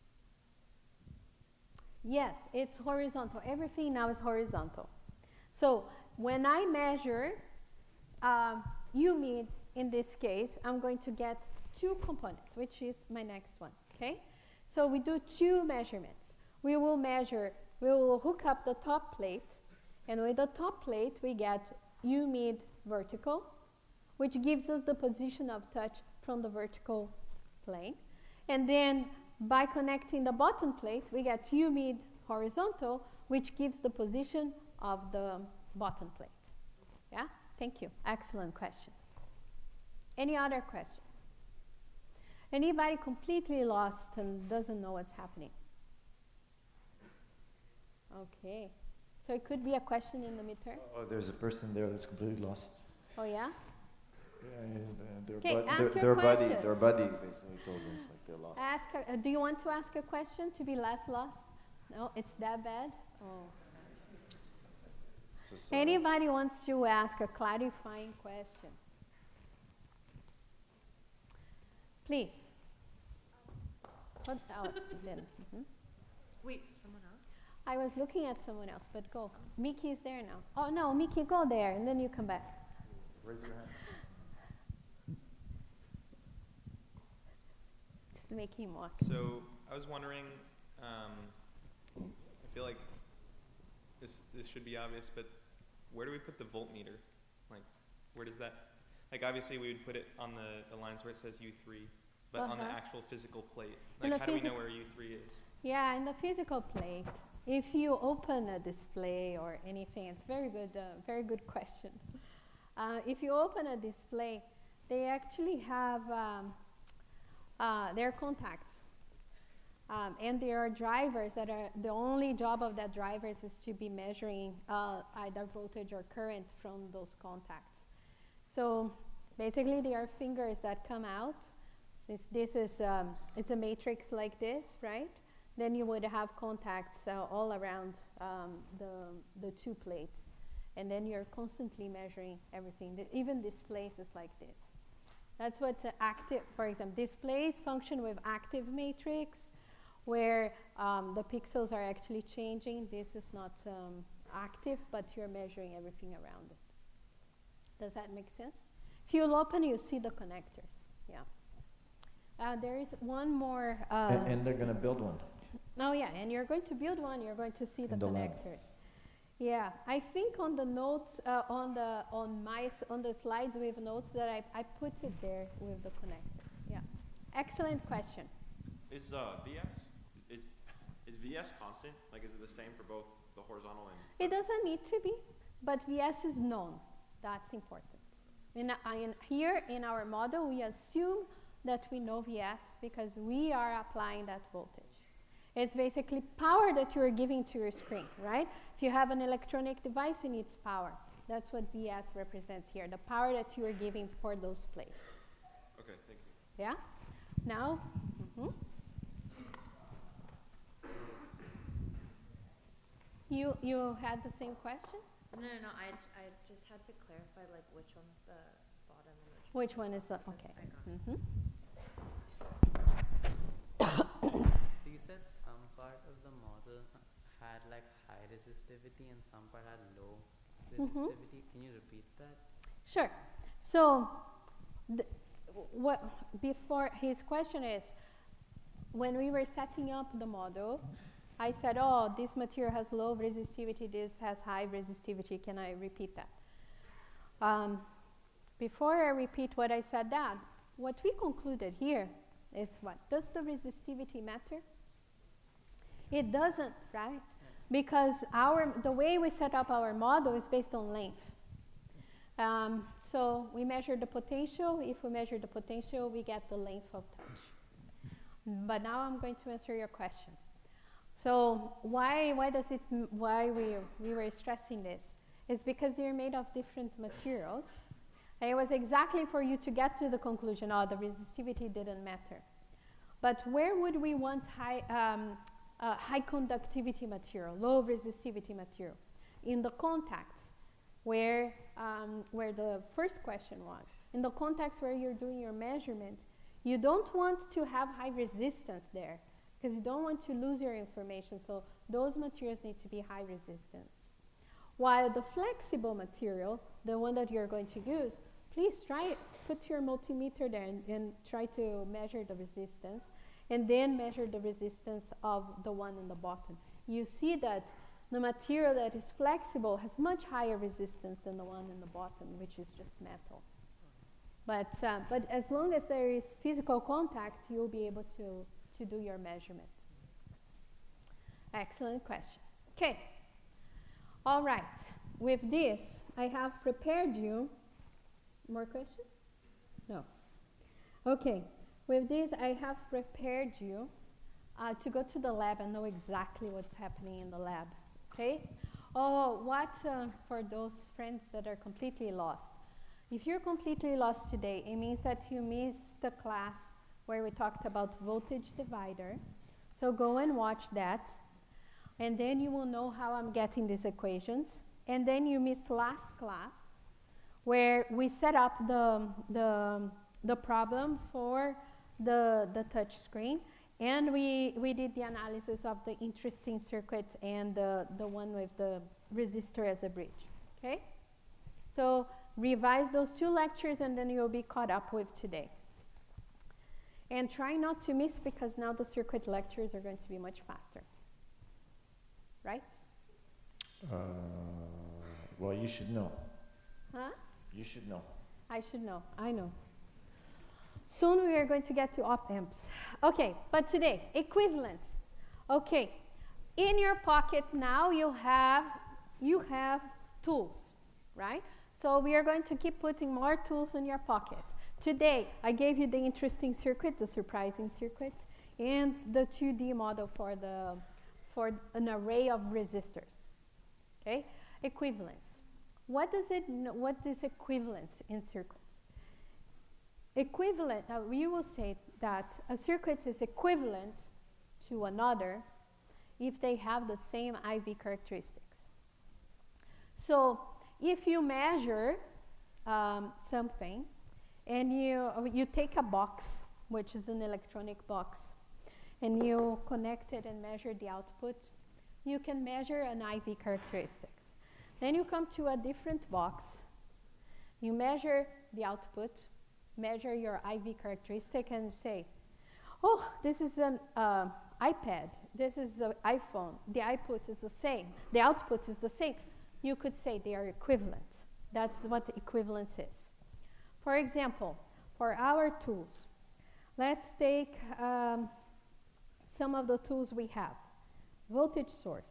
Yes, it's horizontal. Everything now is horizontal. So when I measure um, U mid, in this case, I'm going to get two components, which is my next one, okay? So we do two measurements. We will measure, we will hook up the top plate, and with the top plate, we get U mid vertical, which gives us the position of touch from the vertical plane. And then by connecting the bottom plate, we get U mid horizontal, which gives the position of the bottom plate. Yeah? Thank you. Excellent question. Any other question? Anybody completely lost and doesn't know what's happening? Okay. So it could be a question in the midterm? Oh, there's a person there that's completely lost. Oh, yeah? Yeah, he's the, their, Okay, bud- ask their, your their buddy, question. their buddy basically told us like they're lost. Ask a, uh, do you want to ask a question to be less lost? No, it's that bad? Oh. So, so Anybody wants to ask a clarifying question? Please. What, oh, then, mhm. Wait, someone else? I was looking at someone else, but go. Mickey is there now. Oh, no, Mickey, go there, and then you come back. raise your hand. making more. So I was wondering, um, I feel like this this should be obvious, but where do we put the voltmeter? Like, where does that? Like, obviously we would put it on the, the lines where it says U three, but on the Uh-huh. actual physical plate. In Like, the how do we know physi- where U three is? Yeah, in the physical plate, if you open a display or anything, it's very good, uh, very good question. Uh, if you open a display, they actually have um, uh, their contacts. Um, and there are drivers that are, the only job of that drivers is to be measuring uh, either voltage or current from those contacts. So basically there are fingers that come out. Since this is, um, it's a matrix like this, right? Then you would have contacts uh, all around um, the, the two plates. And then you're constantly measuring everything. The, even displays is like this. That's what uh, active, for example, displays function with active matrix, where um, the pixels are actually changing. This is not um, active, but you're measuring everything around it. Does that make sense? If you open, you see the connectors. Yeah. Uh, there is one more. Uh, And, and they're gonna build one. Oh yeah, and you're going to build one. You're going to see the In the lab. connectors. Yeah, I think on the notes uh, on the on my s- on the slides with notes that I I put it there with the connectors. Yeah, excellent question. Is uh, V S is is V S constant? Like, is it the same for both the horizontal and? It doesn't need to be, but V S is known. That's important. In, uh, in here in our model, we assume that we know V S because we are applying that voltage. It's basically power that you're giving to your screen, right? If you have an electronic device, it needs power. That's what V S represents here, the power that you are giving for those plates. Okay, thank you. Yeah? Now, mhm. you, you had the same question? No, no, no. I, I just had to clarify, like, which one's the bottom and which. Which one is the, Yes, okay. I got it. Mhm. So you said some part of the model had like high resistivity and some part had low Mhm. resistivity. Can you repeat that? Sure. So, the, what before his question is, when we were setting up the model, I said, "Oh, this material has low resistivity. This has high resistivity." Can I repeat that? Um, before I repeat what I said, that what we concluded here is what? Does the resistivity matter? It doesn't, right? Because our the way we set up our model is based on length. Um, so we measure the potential. If we measure the potential, we get the length of touch. But now I'm going to answer your question. So why why does it m- why we we were stressing this? Is because they're made of different materials. And it was exactly for you to get to the conclusion, oh, the resistivity didn't matter. But where would we want high um, uh, high conductivity material, low resistivity material? In the contacts, where um, where the first question was. In the contacts where you're doing your measurement, you don't want to have high resistance there because you don't want to lose your information. So those materials need to be high resistance. While the flexible material, the one that you're going to use, please try put your multimeter there and, and try to measure the resistance, and then measure the resistance of the one in the bottom. You see that the material that is flexible has much higher resistance than the one in the bottom, which is just metal. But, uh, but as long as there is physical contact, you'll be able to, to do your measurement. Excellent question. Okay. All right. With this, I have prepared you. More questions? No. Okay. With this, I have prepared you uh, to go to the lab and know exactly what's happening in the lab. Okay? Oh, what uh, for those friends that are completely lost? If you're completely lost today, it means that you missed the class where we talked about voltage divider. So go and watch that, and then you will know how I'm getting these equations. And then you missed last class where we set up the, the, the problem for the, the touch screen, and we, we did the analysis of the interesting circuit and the, the one with the resistor as a bridge. Okay? So revise those two lectures and then you'll be caught up with today. And try not to miss because now the circuit lectures are going to be much faster. Right? Uh, well, you should know. Huh? You should know. I should know. I know. Soon we are going to get to op-amps. Okay, but today, equivalence. Okay, in your pocket now you have, you have tools, right? So we are going to keep putting more tools in your pocket. Today, I gave you the interesting circuit, the surprising circuit, and the two D model for, the, for an array of resistors. Okay, equivalence. What does it, what is equivalence in circuits? Equivalent, uh, we will say that a circuit is equivalent to another if they have the same I V characteristics. So if you measure um, something and you, uh, you take a box, which is an electronic box, and you connect it and measure the output, you can measure an I V characteristics. Then you come to a different box, you measure the output, measure your I V characteristic and say, oh, this is an uh, iPad, this is an iPhone, the output is the same, the output is the same. You could say they are equivalent. That's what equivalence is. For example, for our tools, let's take um, some of the tools we have. Voltage source.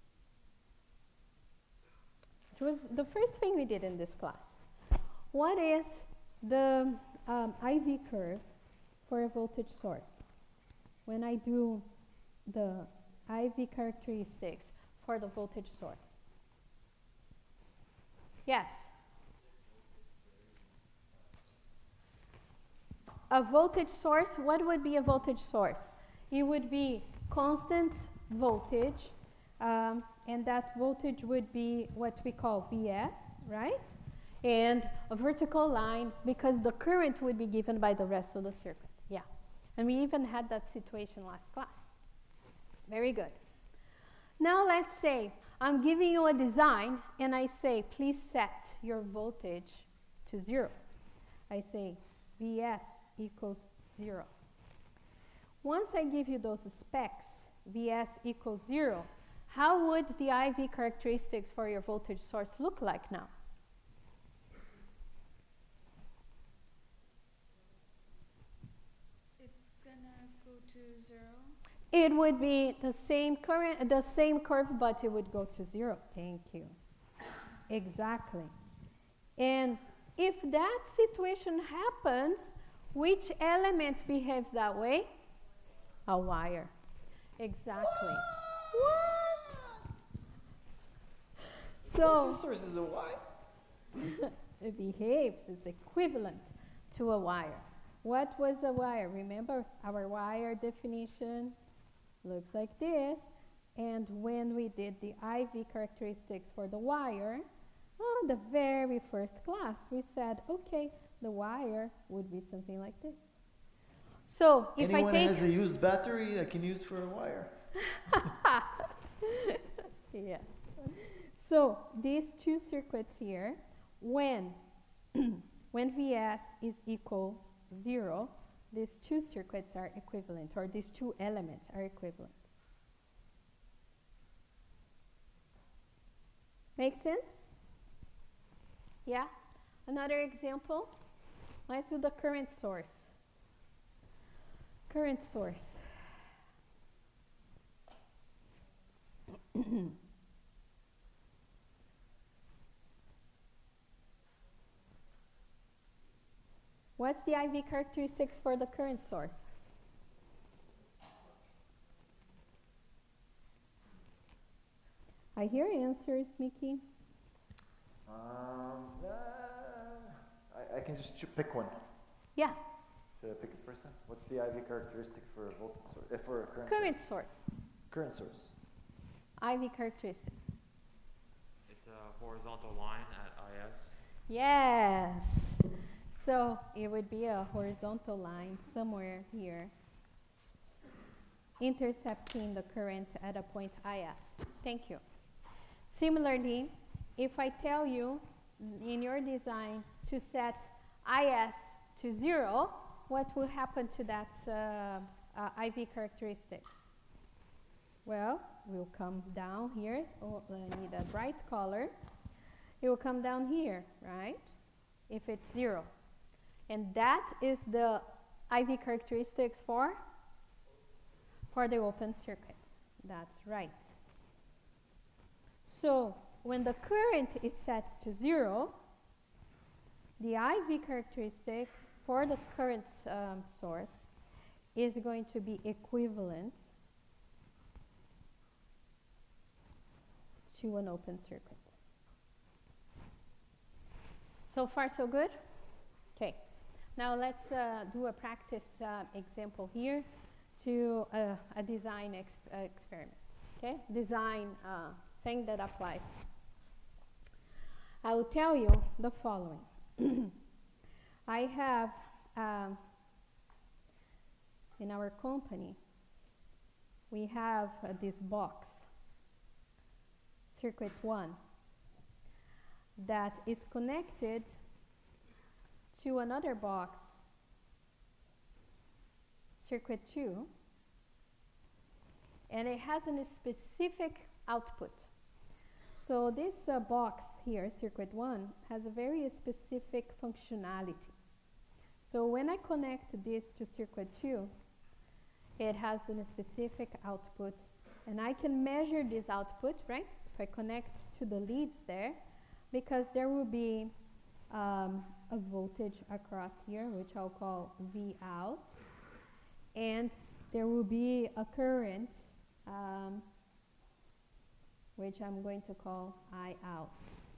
It was the first thing we did in this class. What is the um, I V curve for a voltage source? When I do the I V characteristics for the voltage source. Yes? A voltage source, what would be a voltage source? It would be constant voltage, um, and that voltage would be what we call V S, right? And a vertical line, because the current would be given by the rest of the circuit. Yeah. And we even had that situation last class. Very good. Now let's say I'm giving you a design, and I say, please set your voltage to zero. I say V S equals zero. Once I give you those specs, V S equals zero, how would the I V characteristics for your voltage source look like now? It's gonna go to zero. It would be the same current, the same curve, but it would go to zero. Thank you. Exactly. And if that situation happens, which element behaves that way? A wire. Exactly. What? So Voltage source is a wire. it behaves, it's equivalent to a wire. What was a wire? Remember our wire definition looks like this. And when we did the I V characteristics for the wire, on the very first class, we said, okay, the wire would be something like this. So if Anyone I take has a used battery I can use for a wire. yes. So these two circuits here, when when V S is equals zero, these two circuits are equivalent, or these two elements are equivalent. Make sense? Yeah? Another example? Let's do the current source. Current source. What's the I V characteristics for the current source? I hear answers, Mickey. Um, uh, I, I can just ch- pick one. Yeah, Should I pick a person? What's the I V characteristic for a voltage source? Uh, for a current, current source? source. Current source. I V characteristics. It's a horizontal line at I S. Yes. So it would be a horizontal line somewhere here, intercepting the current at a point I S. Thank you. Similarly, if I tell you in your design to set I S to zero, what will happen to that uh, uh, I V characteristic? Well, we'll come down here. Oh, I need a bright color. It will come down here, right? If it's zero. And that is the I V characteristics for, for the open circuit. That's right. So when the current is set to zero, the I V characteristic for the current um, source is going to be equivalent to an open circuit. So far, so good? Okay. Now let's uh, do a practice uh, example here to uh, a design exp uh, experiment. Okay? Design uh, thing that applies. I will tell you the following. I have um, in our company, we have uh, this box, circuit one, that is connected to another box, circuit two, and it has a specific output. So this uh, box here, circuit one, has a very specific functionality. So when I connect this to circuit two, it has a specific output, and I can measure this output, right? If I connect to the leads there, because there will be um, a voltage across here, which I'll call V out, and there will be a current, um, which I'm going to call I out.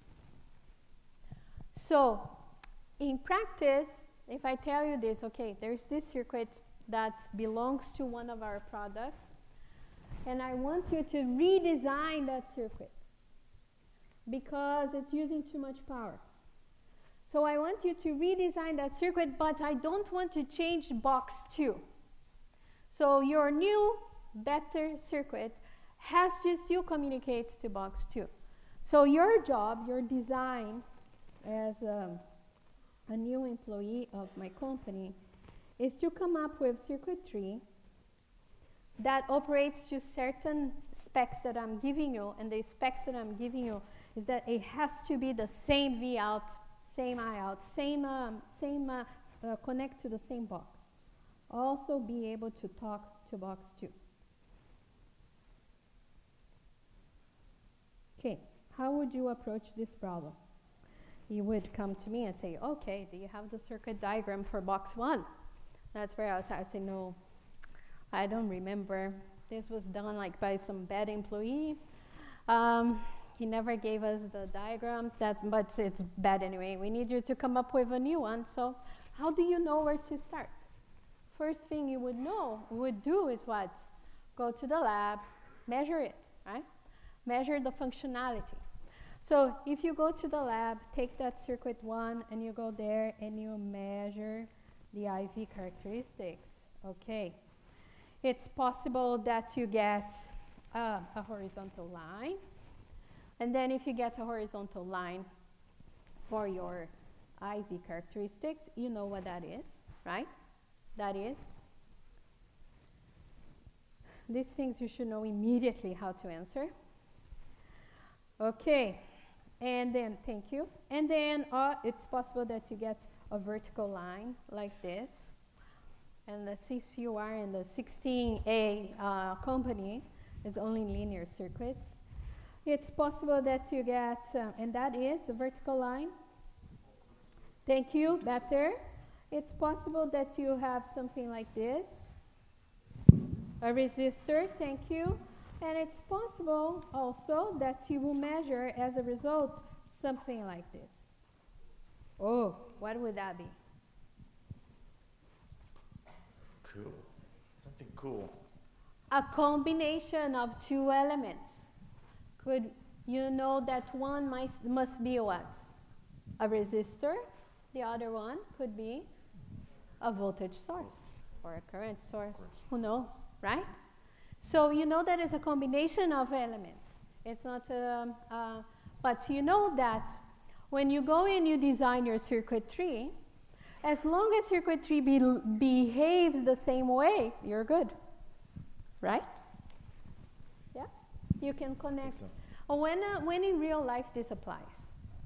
So in practice, if I tell you this, okay, there's this circuit that belongs to one of our products, and I want you to redesign that circuit because it's using too much power. So I want you to redesign that circuit, but I don't want to change box two. So your new, better circuit has to still communicate to box two. So your job, your design as a, a new employee of my company is to come up with circuitry that operates to certain specs that I'm giving you, and the specs that I'm giving you is that it has to be the same V out, same I out, same, um, same uh, uh, connect to the same box. Also be able to talk to box two. Okay, how would you approach this problem? You would come to me and say, okay, do you have the circuit diagram for box one? That's where I was, I would say, no, I don't remember. This was done like by some bad employee. Um, he never gave us the diagrams, that's, but it's bad anyway. We need you to come up with a new one. So how do you know where to start? First thing you would know, would do is what? Go to the lab, measure it, right? Measure the functionality. So if you go to the lab, take that circuit one, and you go there and you measure the I V characteristics. Okay. It's possible that you get uh, a horizontal line. And then if you get a horizontal line for your I V characteristics, you know what that is, right? That is. These things you should know immediately how to answer. Okay, and then, thank you. And then uh, it's possible that you get a vertical line like this. And the since you are in the sixteen A uh, company, it's only linear circuits. It's possible that you get, uh, and that is a vertical line. Thank you, better. It's possible that you have something like this, a resistor, thank you. And it's possible also that you will measure as a result something like this. Oh, what would that be? Cool. Something cool. A combination of two elements. Could you know that one must, must be what? A resistor. The other one could be a voltage source or a current source. Who knows, right? So you know that it's a combination of elements. It's not, um, uh, but you know that when you go and you design your circuitry, As long as circuitry be, behaves the same way, you're good, right? Yeah, you can connect. so. Oh, when, uh, when in real life this applies?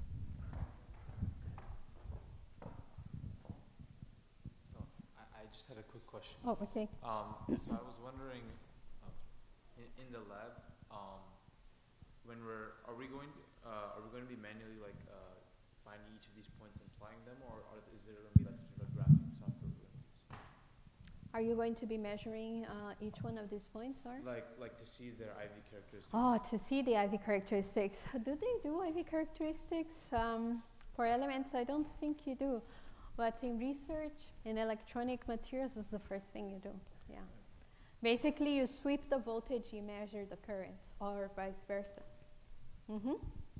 Oh, I, I just had a quick question. Oh, okay. Um, so I was wondering, uh, in, in the lab, um, when we're, are we going, to, uh, are we going to be manually like uh, finding each of these points and applying them, or, or is there going to be like some sort of graphing software we're going to use? Are you going to be measuring uh, each one of these points, or? Like, like to see their I V characteristics. Oh, to see the I V characteristics. Do they do I V characteristics um, for elements? I don't think you do. But in research, in electronic materials is the first thing you do. Yeah. Basically, you sweep the voltage, you measure the current, or vice versa. Mm-hmm.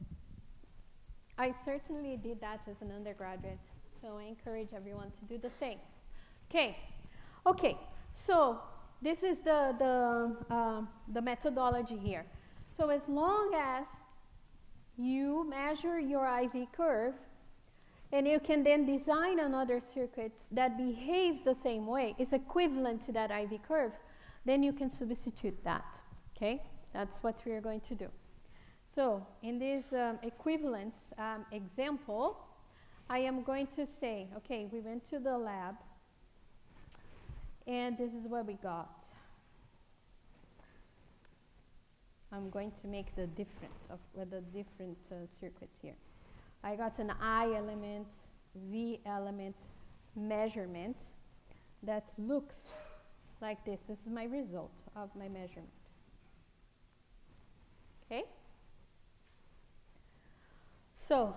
I certainly did that as an undergraduate, so I encourage everyone to do the same. Okay. Okay, so this is the, the, uh, the methodology here. So as long as you measure your I V curve, and you can then design another circuit that behaves the same way, is equivalent to that I V curve, then you can substitute that, okay? That's what we are going to do. So in this um, equivalence um, example, I am going to say, okay, we went to the lab, and this is what we got. I'm going to make the different of uh, the different uh, circuits here. I got an I element, V element measurement that looks like this. This is my result of my measurement. Okay? So,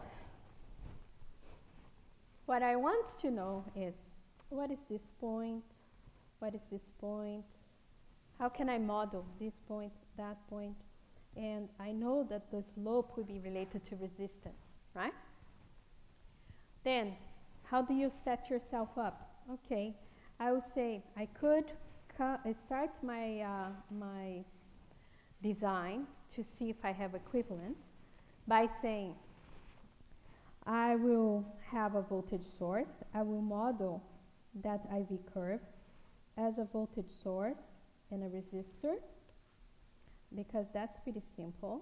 what I want to know is, what is this point? What is this point? How can I model this point, that point? And I know that the slope would be related to resistance, right? Then, how do you set yourself up? Okay, I will say I could uh, start my, uh, my design to see if I have equivalence by saying I will have a voltage source. I will model that I V curve as a voltage source and a resistor, because that's pretty simple.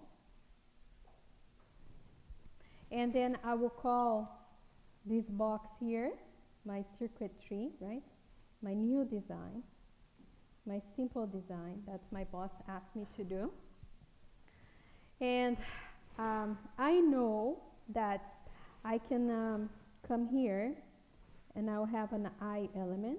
And then I will call this box here my circuit tree, right? My new design, my simple design that my boss asked me to do. And um, I know that I can um, come here and I'll have an I element.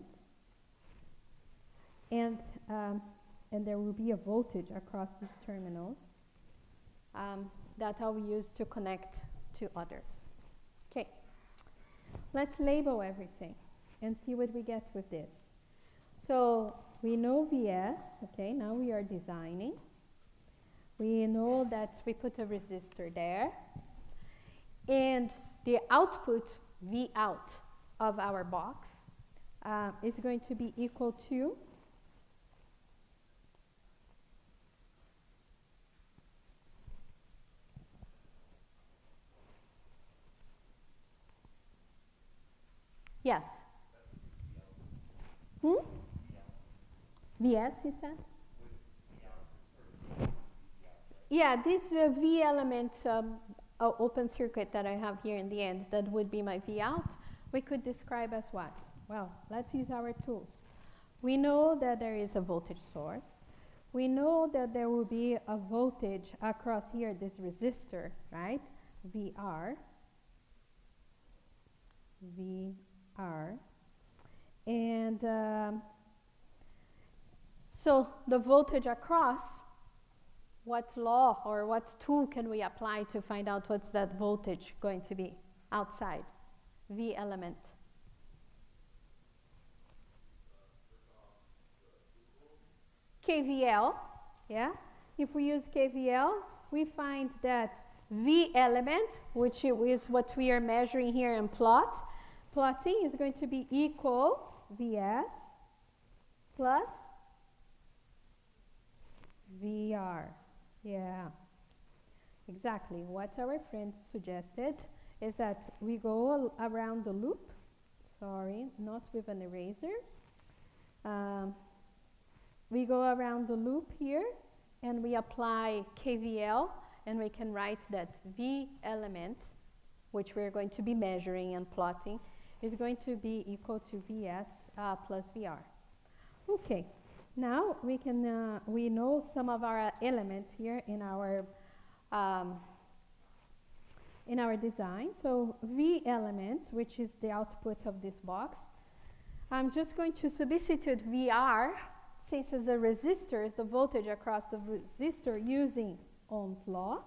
And, um, and there will be a voltage across these terminals um, that I will use to connect to others. Okay, let's label everything and see what we get with this. So we know V S, okay, now we are designing. We know that we put a resistor there. And the output, V out, of our box uh, is going to be equal to yes. Hmm? V S, you said? Yeah, this uh, V element um, uh, open circuit that I have here in the end, that would be my V out, we could describe as what? Well, let's use our tools. We know that there is a voltage source. We know that there will be a voltage across here, this resistor, right? V R. V R. And um, so the voltage across, what law or what tool can we apply to find out what's that voltage going to be outside? V element. K V L, yeah? If we use K V L, we find that V element, which is what we are measuring here in plot, plotting is going to be equal V S plus V R. Yeah, exactly. What our friend suggested is that we go around the loop. sorry, not with an eraser. Um, we go around the loop here, and we apply K V L, and we can write that V element, which we're going to be measuring and plotting, is going to be equal to Vs uh, plus V R. Okay, now we can uh, we know some of our elements here in our um, in our design. So V element, which is the output of this box, I'm just going to substitute V R, since it's a resistor, it's the voltage across the resistor using Ohm's law.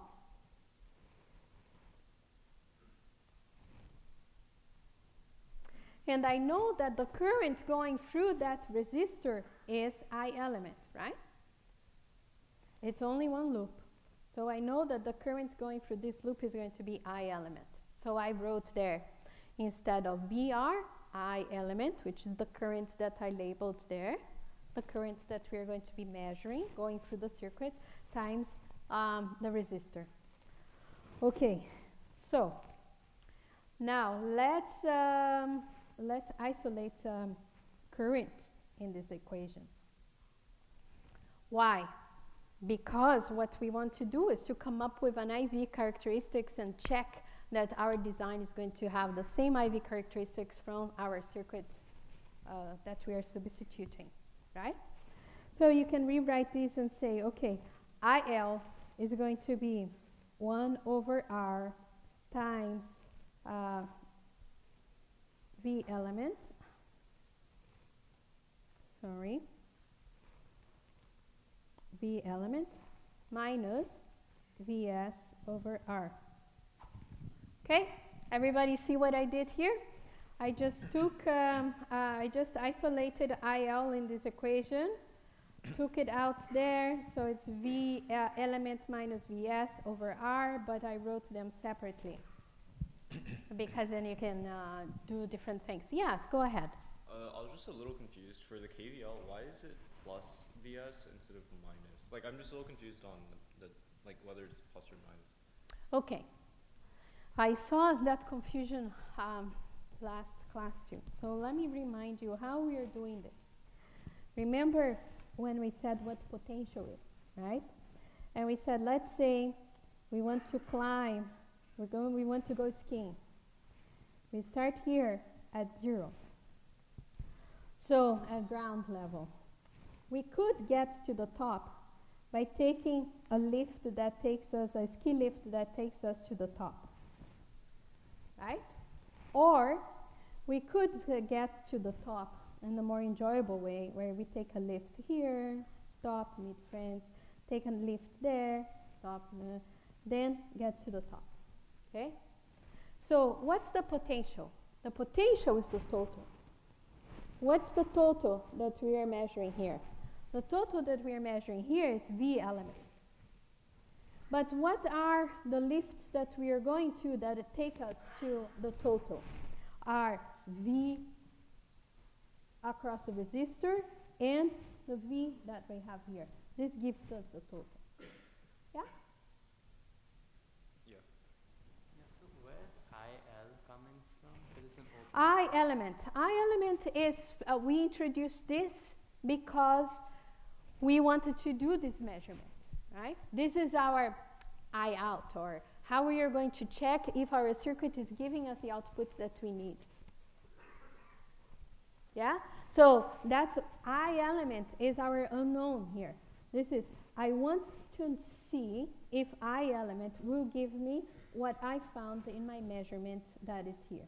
And I know that the current going through that resistor is I element, right? It's only one loop. So I know that the current going through this loop is going to be I element. So I wrote there, instead of V R, I element, which is the current that I labeled there, the current that we are going to be measuring going through the circuit, times um, the resistor. Okay, so now let's, um, let's isolate um, current in this equation. Why? Because what we want to do is to come up with an I V characteristics and check that our design is going to have the same I V characteristics from our circuit uh, that we are substituting, right? So you can rewrite these and say, okay, I L is going to be one over R times uh, V element, sorry, V element minus Vs over R. Okay, everybody see what I did here? I just took, um, uh, I just isolated I L in this equation, took it out there, so it's V uh, element minus Vs over R, but I wrote them separately because then you can uh, do different things. Yes, go ahead. Uh, I was just a little confused for the K V L. Why is it plus Vs instead of minus? Like, I'm just a little confused on the, the like whether it's plus or minus. Okay, I saw that confusion um, last class too. So let me remind you how we are doing this. Remember when we said what potential is, right? And we said, let's say we want to climb, we're going, we want to go skiing. We start here at zero. So at ground level, we could get to the top by taking a lift that takes us, a ski lift that takes us to the top, right? Or we could uh, get to the top in a more enjoyable way, where we take a lift here, stop, meet friends, take a lift there, stop, uh, then get to the top, okay? So what's the potential? The potential is the total. What's the total that we are measuring here? The total that we are measuring here is V element. But what are the lifts that we are going to that take us to the total? Are V across the resistor and the V that we have here. This gives us the total. Yeah? Yeah, so where's I L coming from? Because it's an open I element. I element is, uh, we introduced this because we wanted to do this measurement, right? This is our I out, or how we are going to check if our circuit is giving us the output that we need. Yeah? So that's I element is our unknown here. This is, I want to see if I element will give me what I found in my measurement that is here.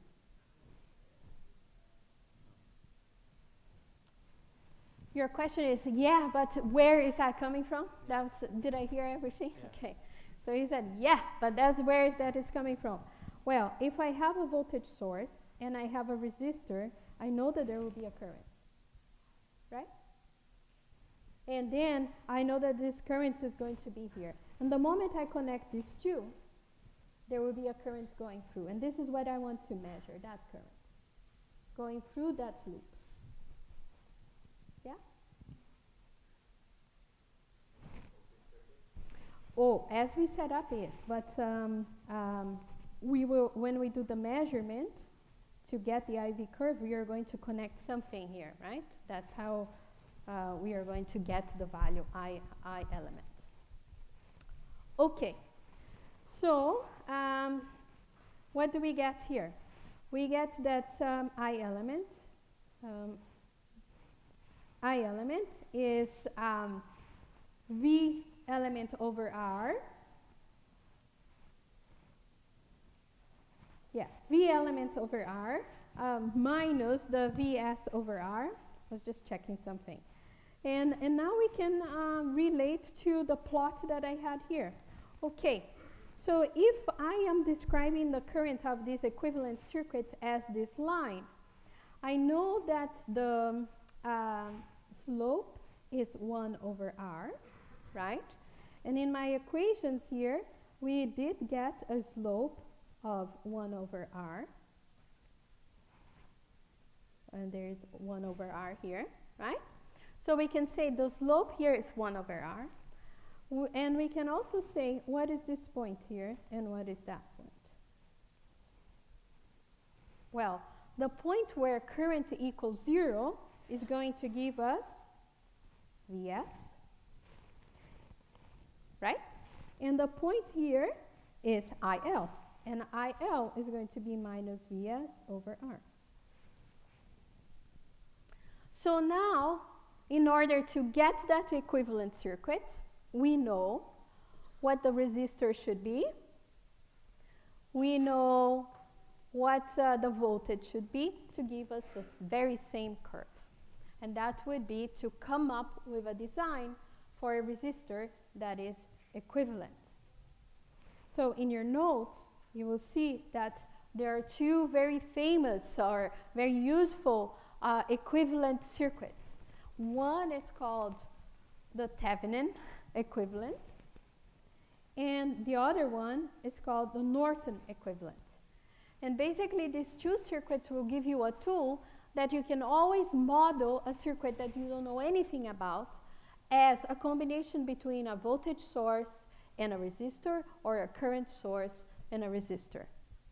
Your question is, yeah, but where is that coming from? That was, did I hear everything? Yeah. Okay. So he said, yeah, but that's where is that is coming from. Well, if I have a voltage source and I have a resistor, I know that there will be a current, right? And then I know that this current is going to be here. And the moment I connect these two, there will be a current going through. And this is what I want to measure, that current, going through that loop. Yeah? Oh, as we set up is, but um, um, we will, when we do the measurement, to get the I V curve, we are going to connect something here, right? That's how uh, we are going to get the value I, I element. Okay, so um, what do we get here? We get that um, I element, um, I element is um, V element over R. Yeah, V element over R um, minus the V S over R. I was just checking something. And, and now we can uh, relate to the plot that I had here. Okay, so if I am describing the current of this equivalent circuit as this line, I know that the uh, slope is one over R, right? And in my equations here, we did get a slope of one over R. And there is one over R here, right? So we can say the slope here is one over R. W and we can also say what is this point here and what is that point. Well, the point where current equals zero is going to give us V S, right? And the point here is I L. And I L is going to be minus V S over R. So now, in order to get that equivalent circuit, we know what the resistor should be. We know what uh, the voltage should be to give us this very same curve. And that would be to come up with a design for a resistor that is equivalent. So in your notes, you will see that there are two very famous or very useful uh, equivalent circuits. One is called the Thevenin equivalent, and the other one is called the Norton equivalent. And basically, these two circuits will give you a tool that you can always model a circuit that you don't know anything about as a combination between a voltage source and a resistor, or a current source and a resistor.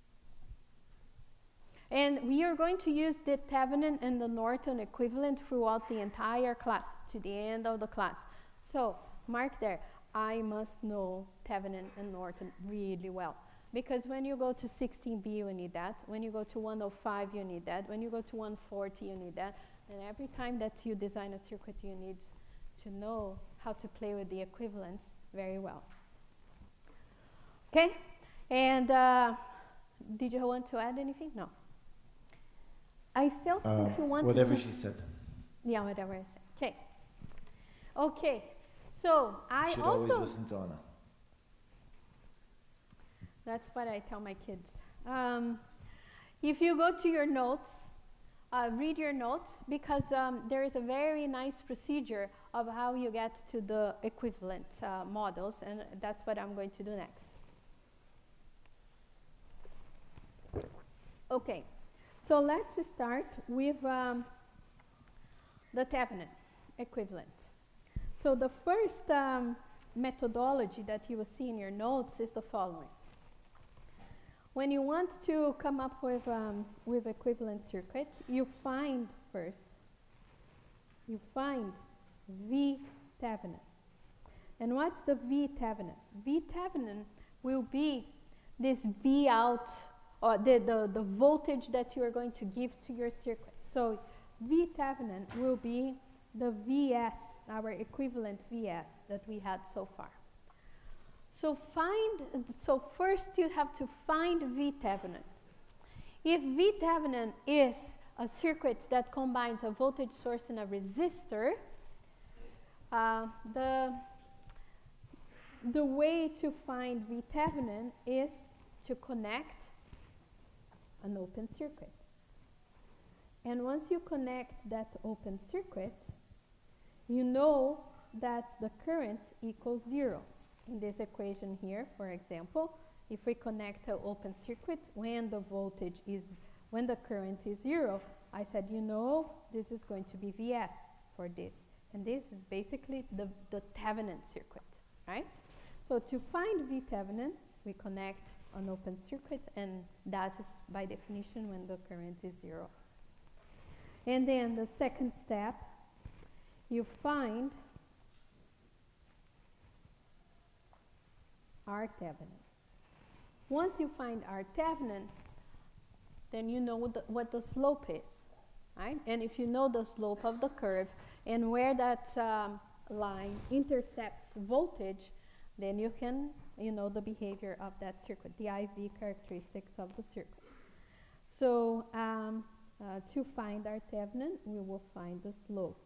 And we are going to use the Thevenin and the Norton equivalent throughout the entire class, to the end of the class. So mark there, I must know Thevenin and Norton really well. Because when you go to sixteen B, you need that. When you go to one oh five, you need that. When you go to one forty, you need that. And every time that you design a circuit, you need to know how to play with the equivalents very well. Okay? And uh, did you want to add anything? No. I felt Uh, that you wanted whatever to she said. Yeah, whatever I said. Okay. Okay. So I Should also. always listen to Anna. That's what I tell my kids. Um, if you go to your notes, uh, read your notes, because um, there is a very nice procedure of how you get to the equivalent uh, models, and that's what I'm going to do next. Okay, so let's start with um, the Thevenin equivalent. So the first um, methodology that you will see in your notes is the following. When you want to come up with, um, with equivalent circuit, you find first, you find V Thevenin. And what's the V Thevenin? V Thevenin will be this V out, or the, the, the voltage that you are going to give to your circuit. So V Thevenin will be the V S, our equivalent V S that we had so far. So find, so first you have to find V Thevenin. If V Thevenin is a circuit that combines a voltage source and a resistor, uh, the, the way to find V Thevenin is to connect an open circuit. And once you connect that open circuit, you know that the current equals zero. In this equation here, for example, if we connect an open circuit when the voltage is, when the current is zero, I said, you know, this is going to be V S for this. And this is basically the, the Thevenin circuit, right? So to find V Thevenin, we connect an open circuit, and that is by definition when the current is zero. And then the second step, you find R Thevenin. Once you find R Thevenin, then you know what the, what the slope is, right? And if you know the slope of the curve and where that um, line intercepts voltage, then you can, you know, the behavior of that circuit, the I V characteristics of the circuit. So um, uh, to find R Thevenin, we will find the slope.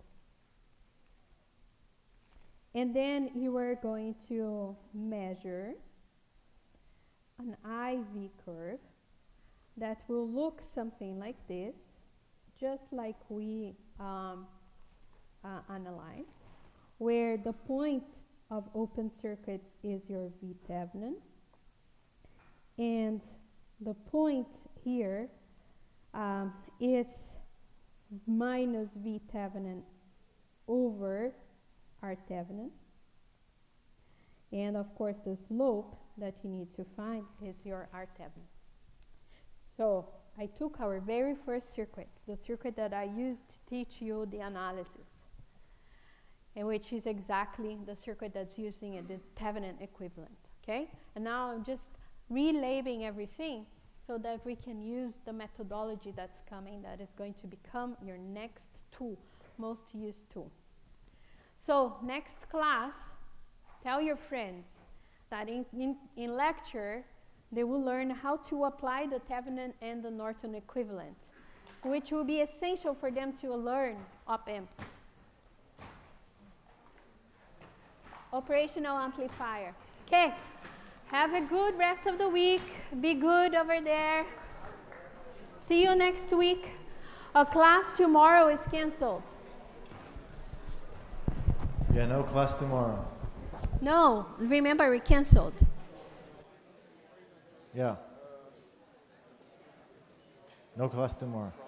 And then you are going to measure an I V curve that will look something like this, just like we um, uh, analyzed, where the point of open circuits is your V Thevenin, and the point here um, is minus V Thevenin over R Thevenin, and of course the slope that you need to find is your R Thevenin. So I took our very first circuit, the circuit that I used to teach you the analysis, and which is exactly the circuit that's using a, the Thevenin equivalent, okay? And now I'm just relabeling everything so that we can use the methodology that's coming, that is going to become your next tool, most used tool. So next class, tell your friends that in, in, in lecture, they will learn how to apply the Thevenin and the Norton equivalent, which will be essential for them to learn op amps. Operational amplifier. Okay, have a good rest of the week. Be good over there. See you next week. A class tomorrow is canceled. Yeah, no class tomorrow. No, remember we canceled. Yeah. No class tomorrow.